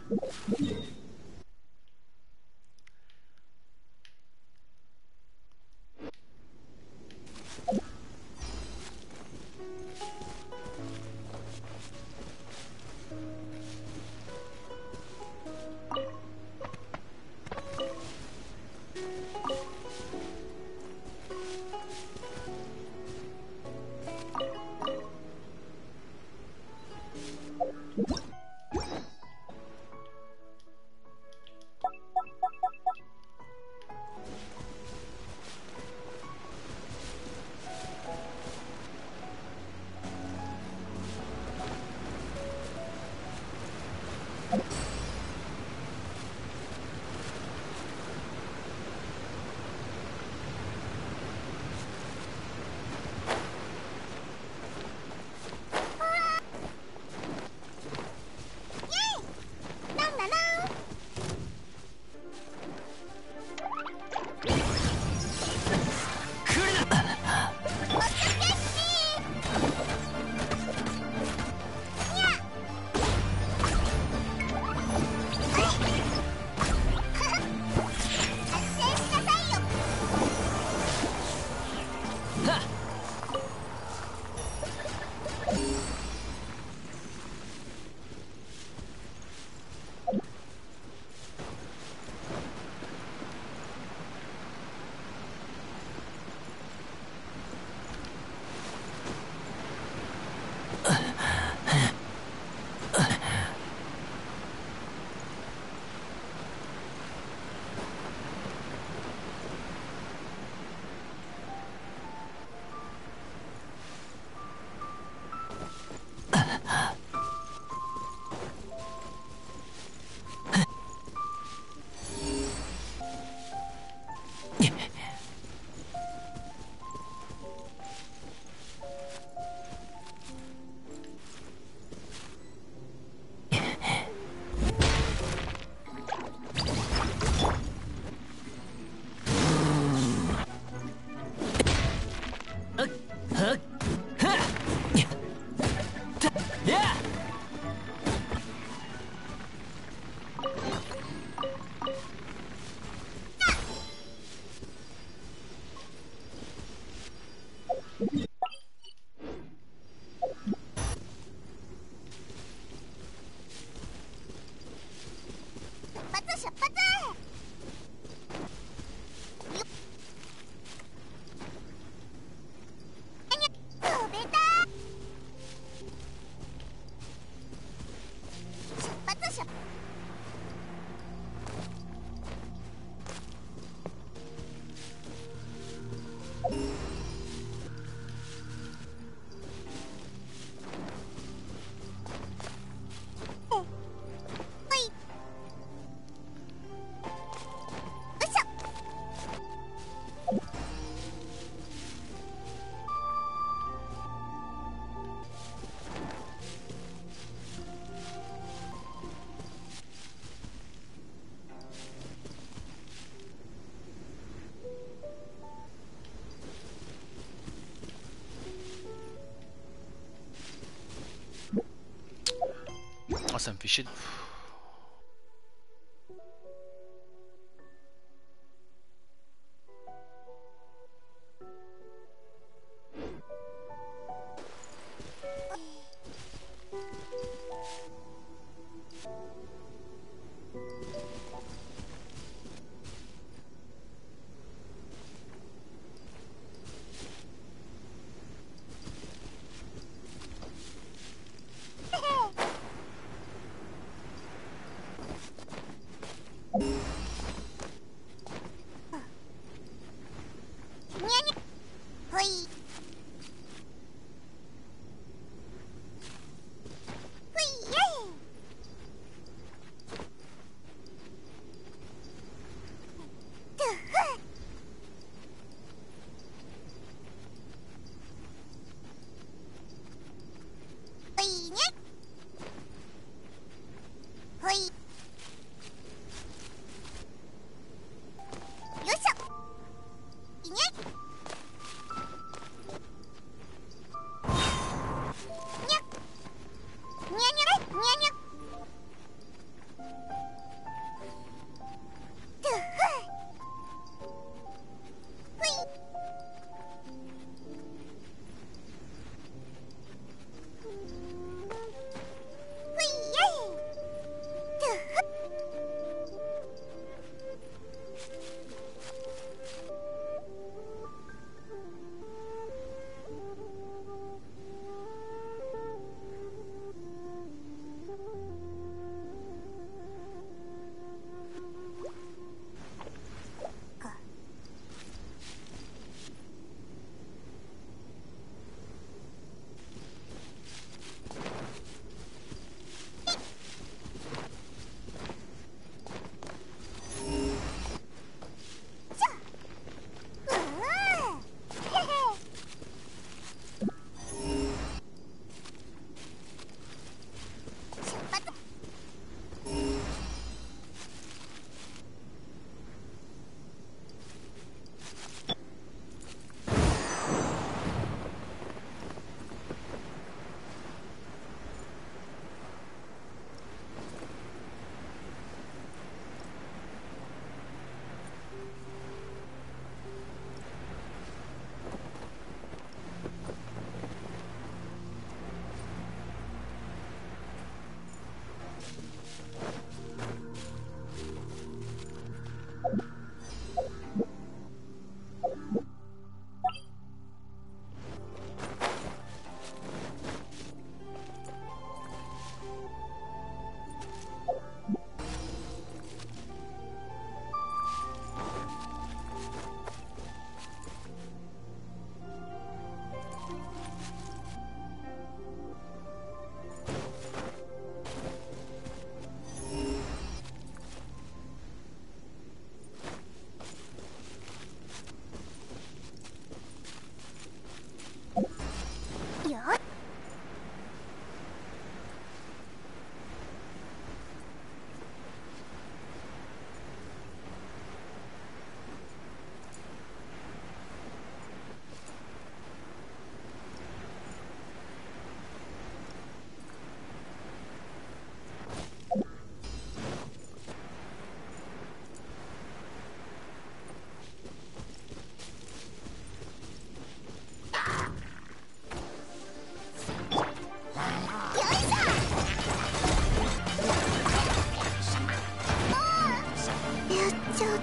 Oh, ça me fait chier. ちゃった。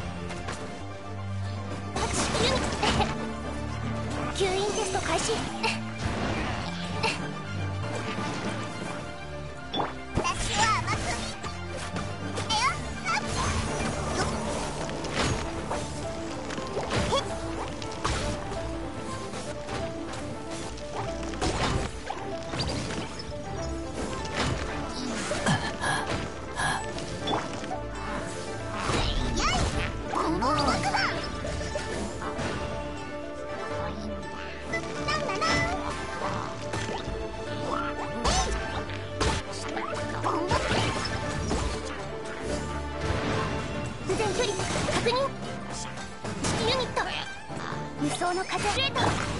吸引テスト開始。 私は甘くえよはっよっやいこの僕だなんだなボンボン全距離確認。指揮ユニット無双の風レート。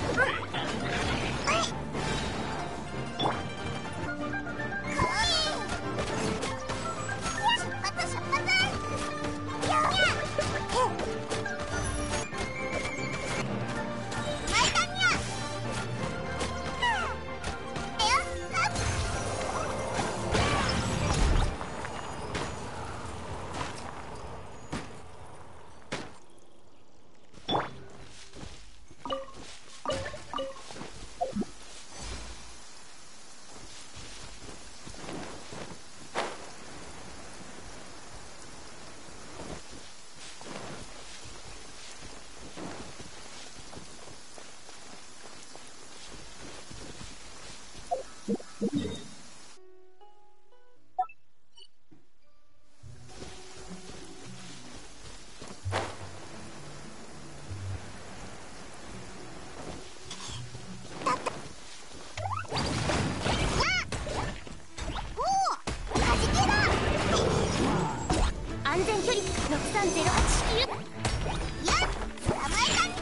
出発出発やっ前だにゃえよはっおおはじけだ安全距離6308指揮ユやっ捕まえた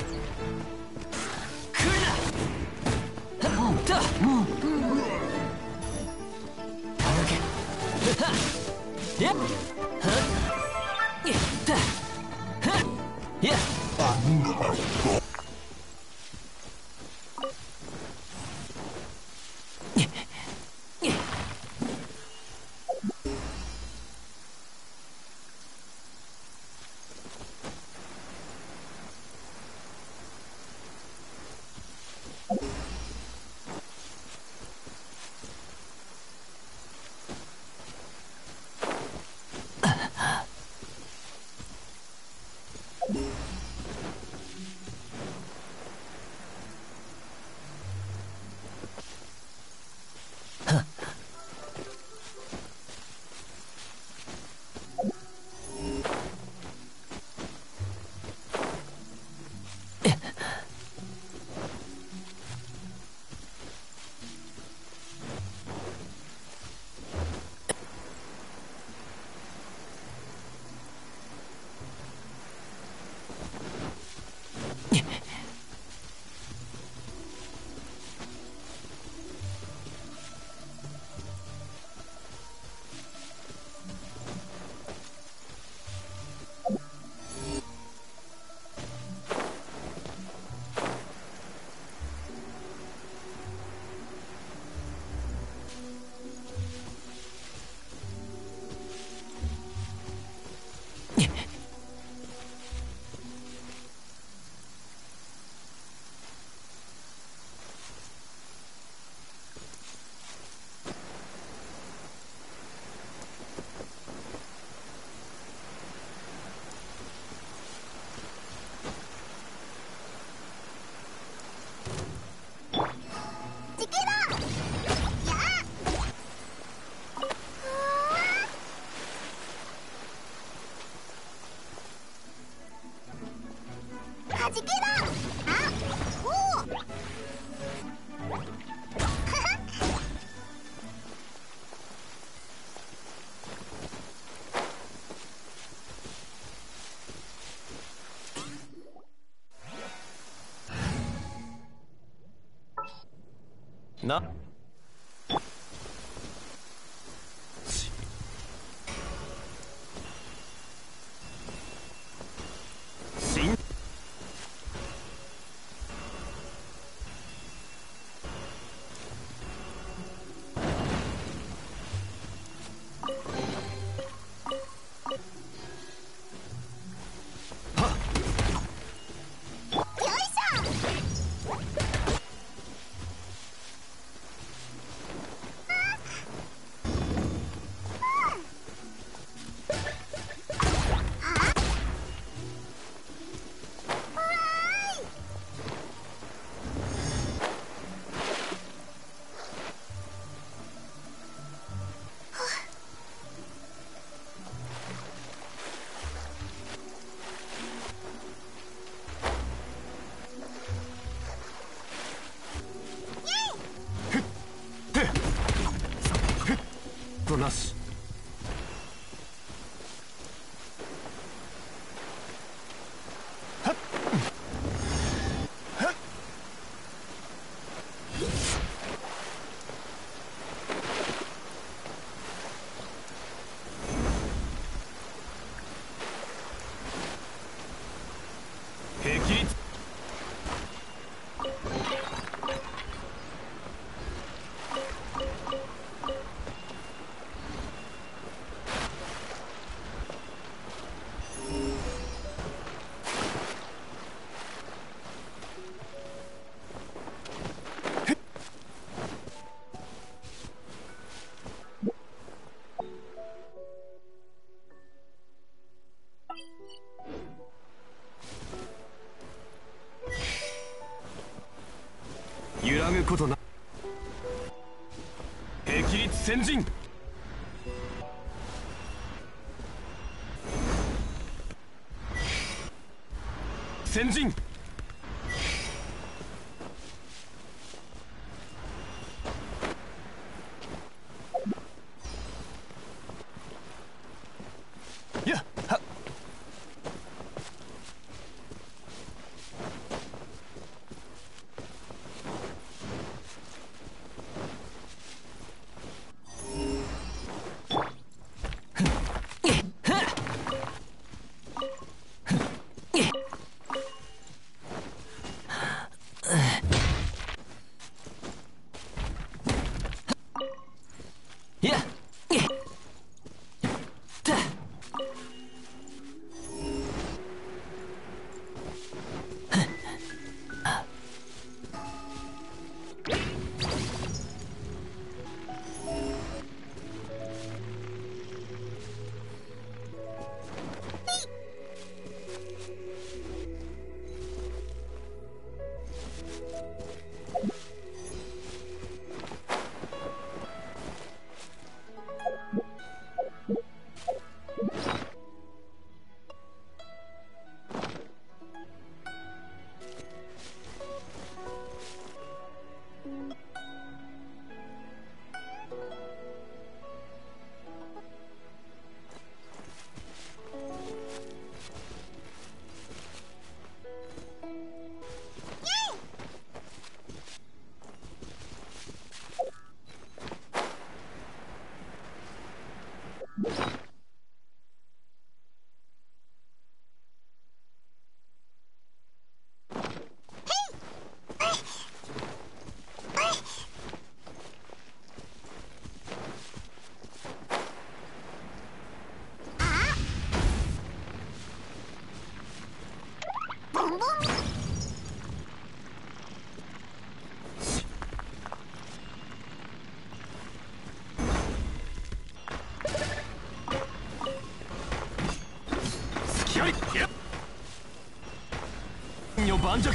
じけだやはじけだあおおな揺らぐことな。霹靂先陣。先陣。やっはっ。盤石。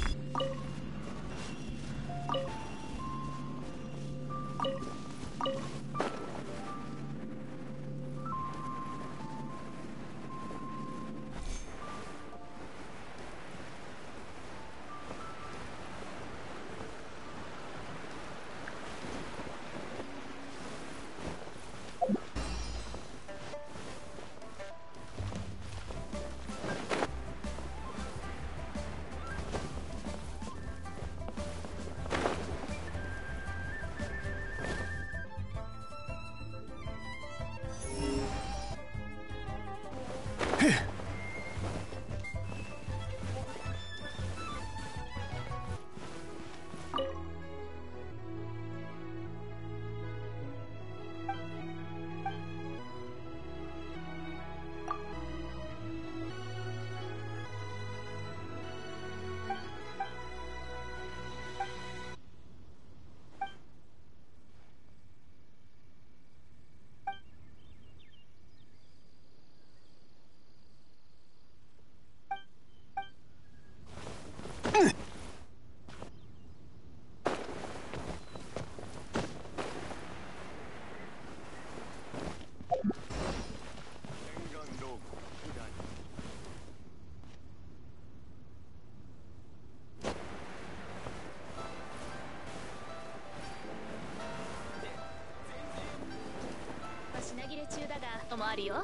品切れ中だがともあるよ。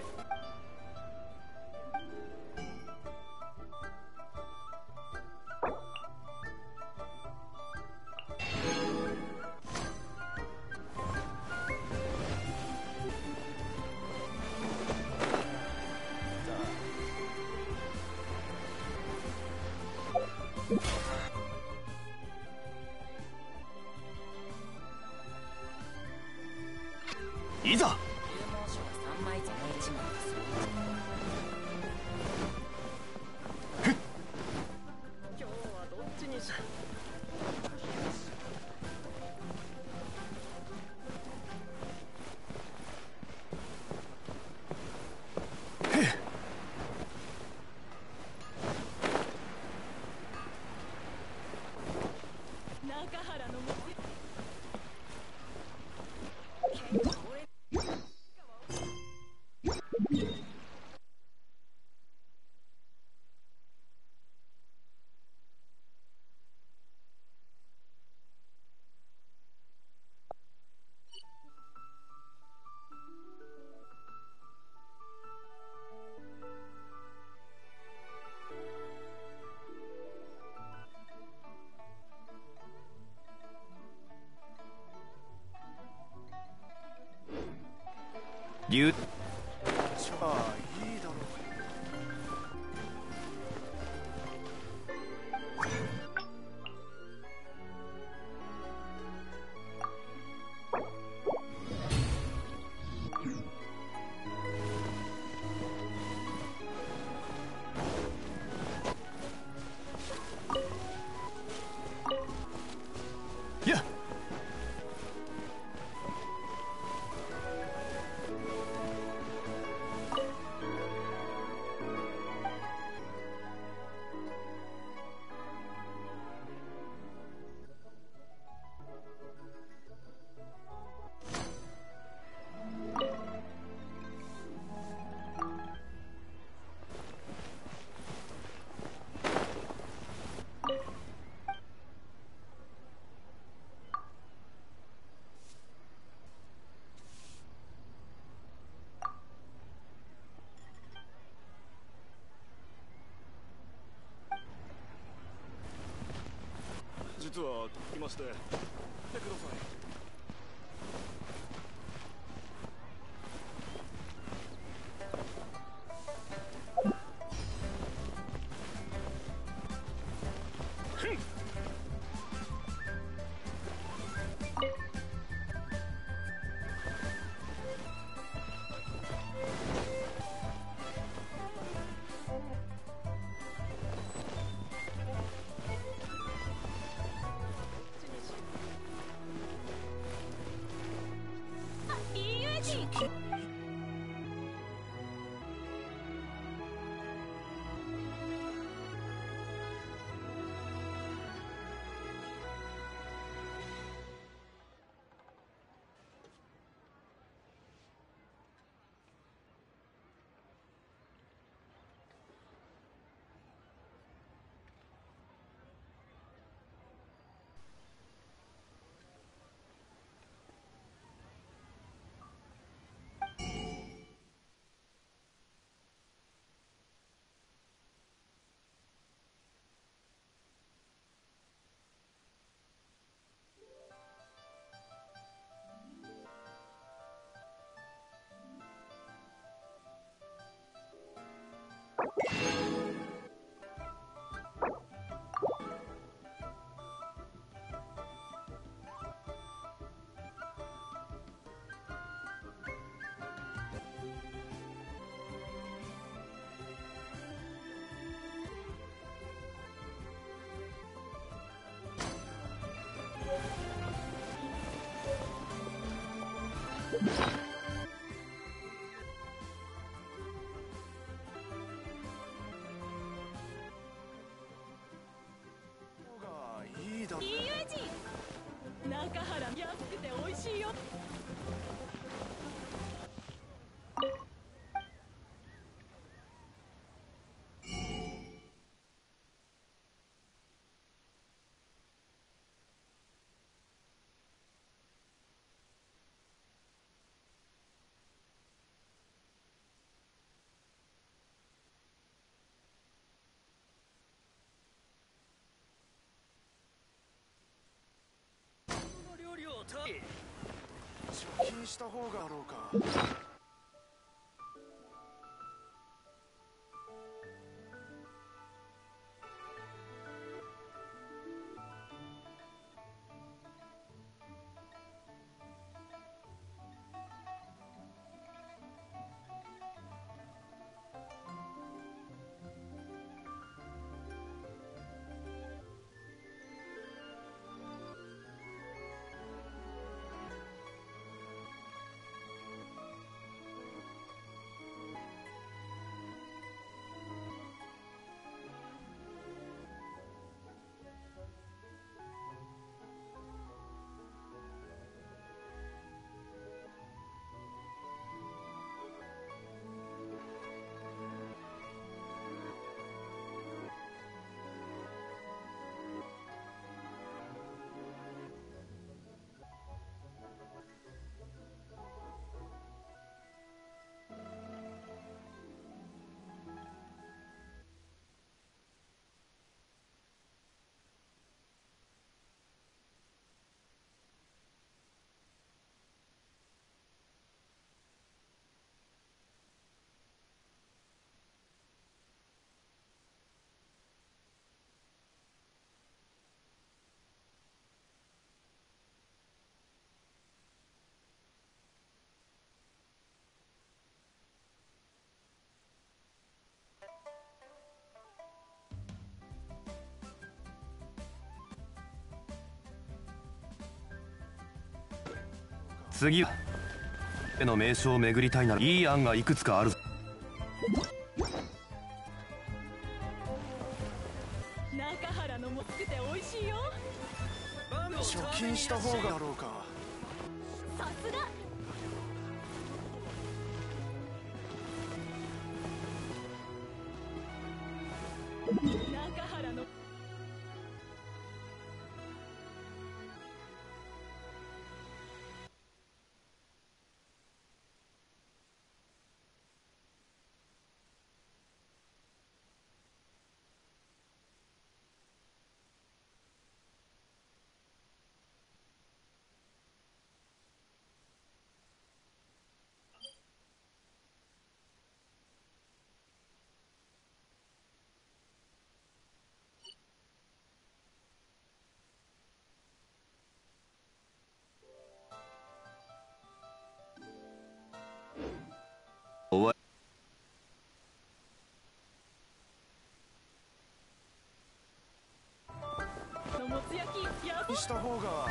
いざ。 な流じゃあいいだろう。 やっ実はいまして。来てください。いいだろう。 中原安くて美味しいよ。 貯金した方があろうか。 次はの名所を巡りたいならいい案がいくつかあるぞ。 中原のもつくて美味しいよ。 貯金した方がだろうか。 さすが。中原のおわのもつ焼きやば。 した方が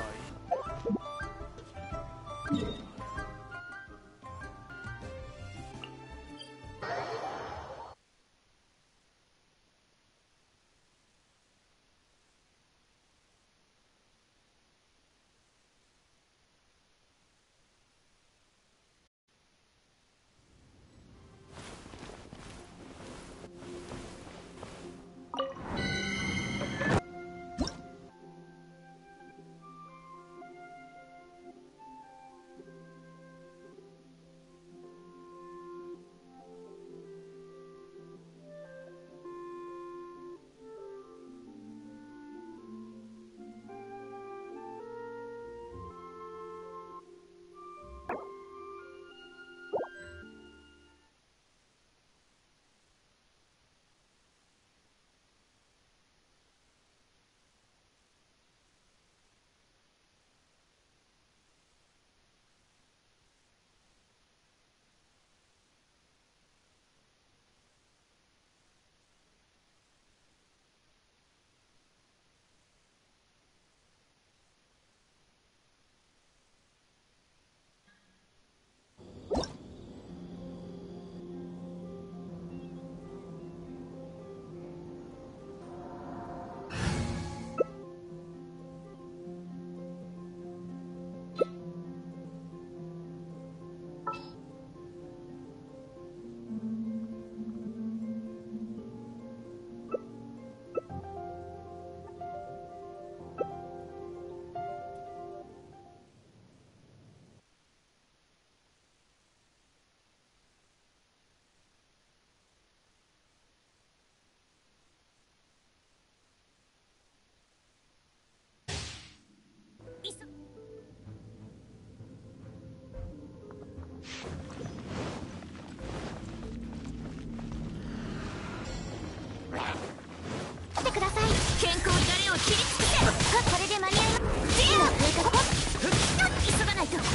てください。健康に誰を切りつけて。これで間に合います。ゼロ計画。急がないと。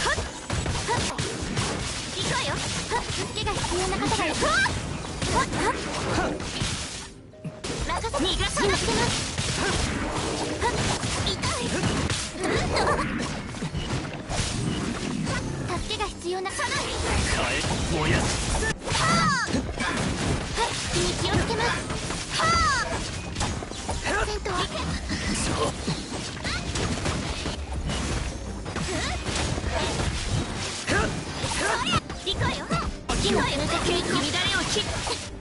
行くわよ。助けが必要な方がいる。逃がさなくてます。痛い。助けが必要なさない。 燃や気に気をつけます。戦闘行くわよ。今抜けて乱れを切る。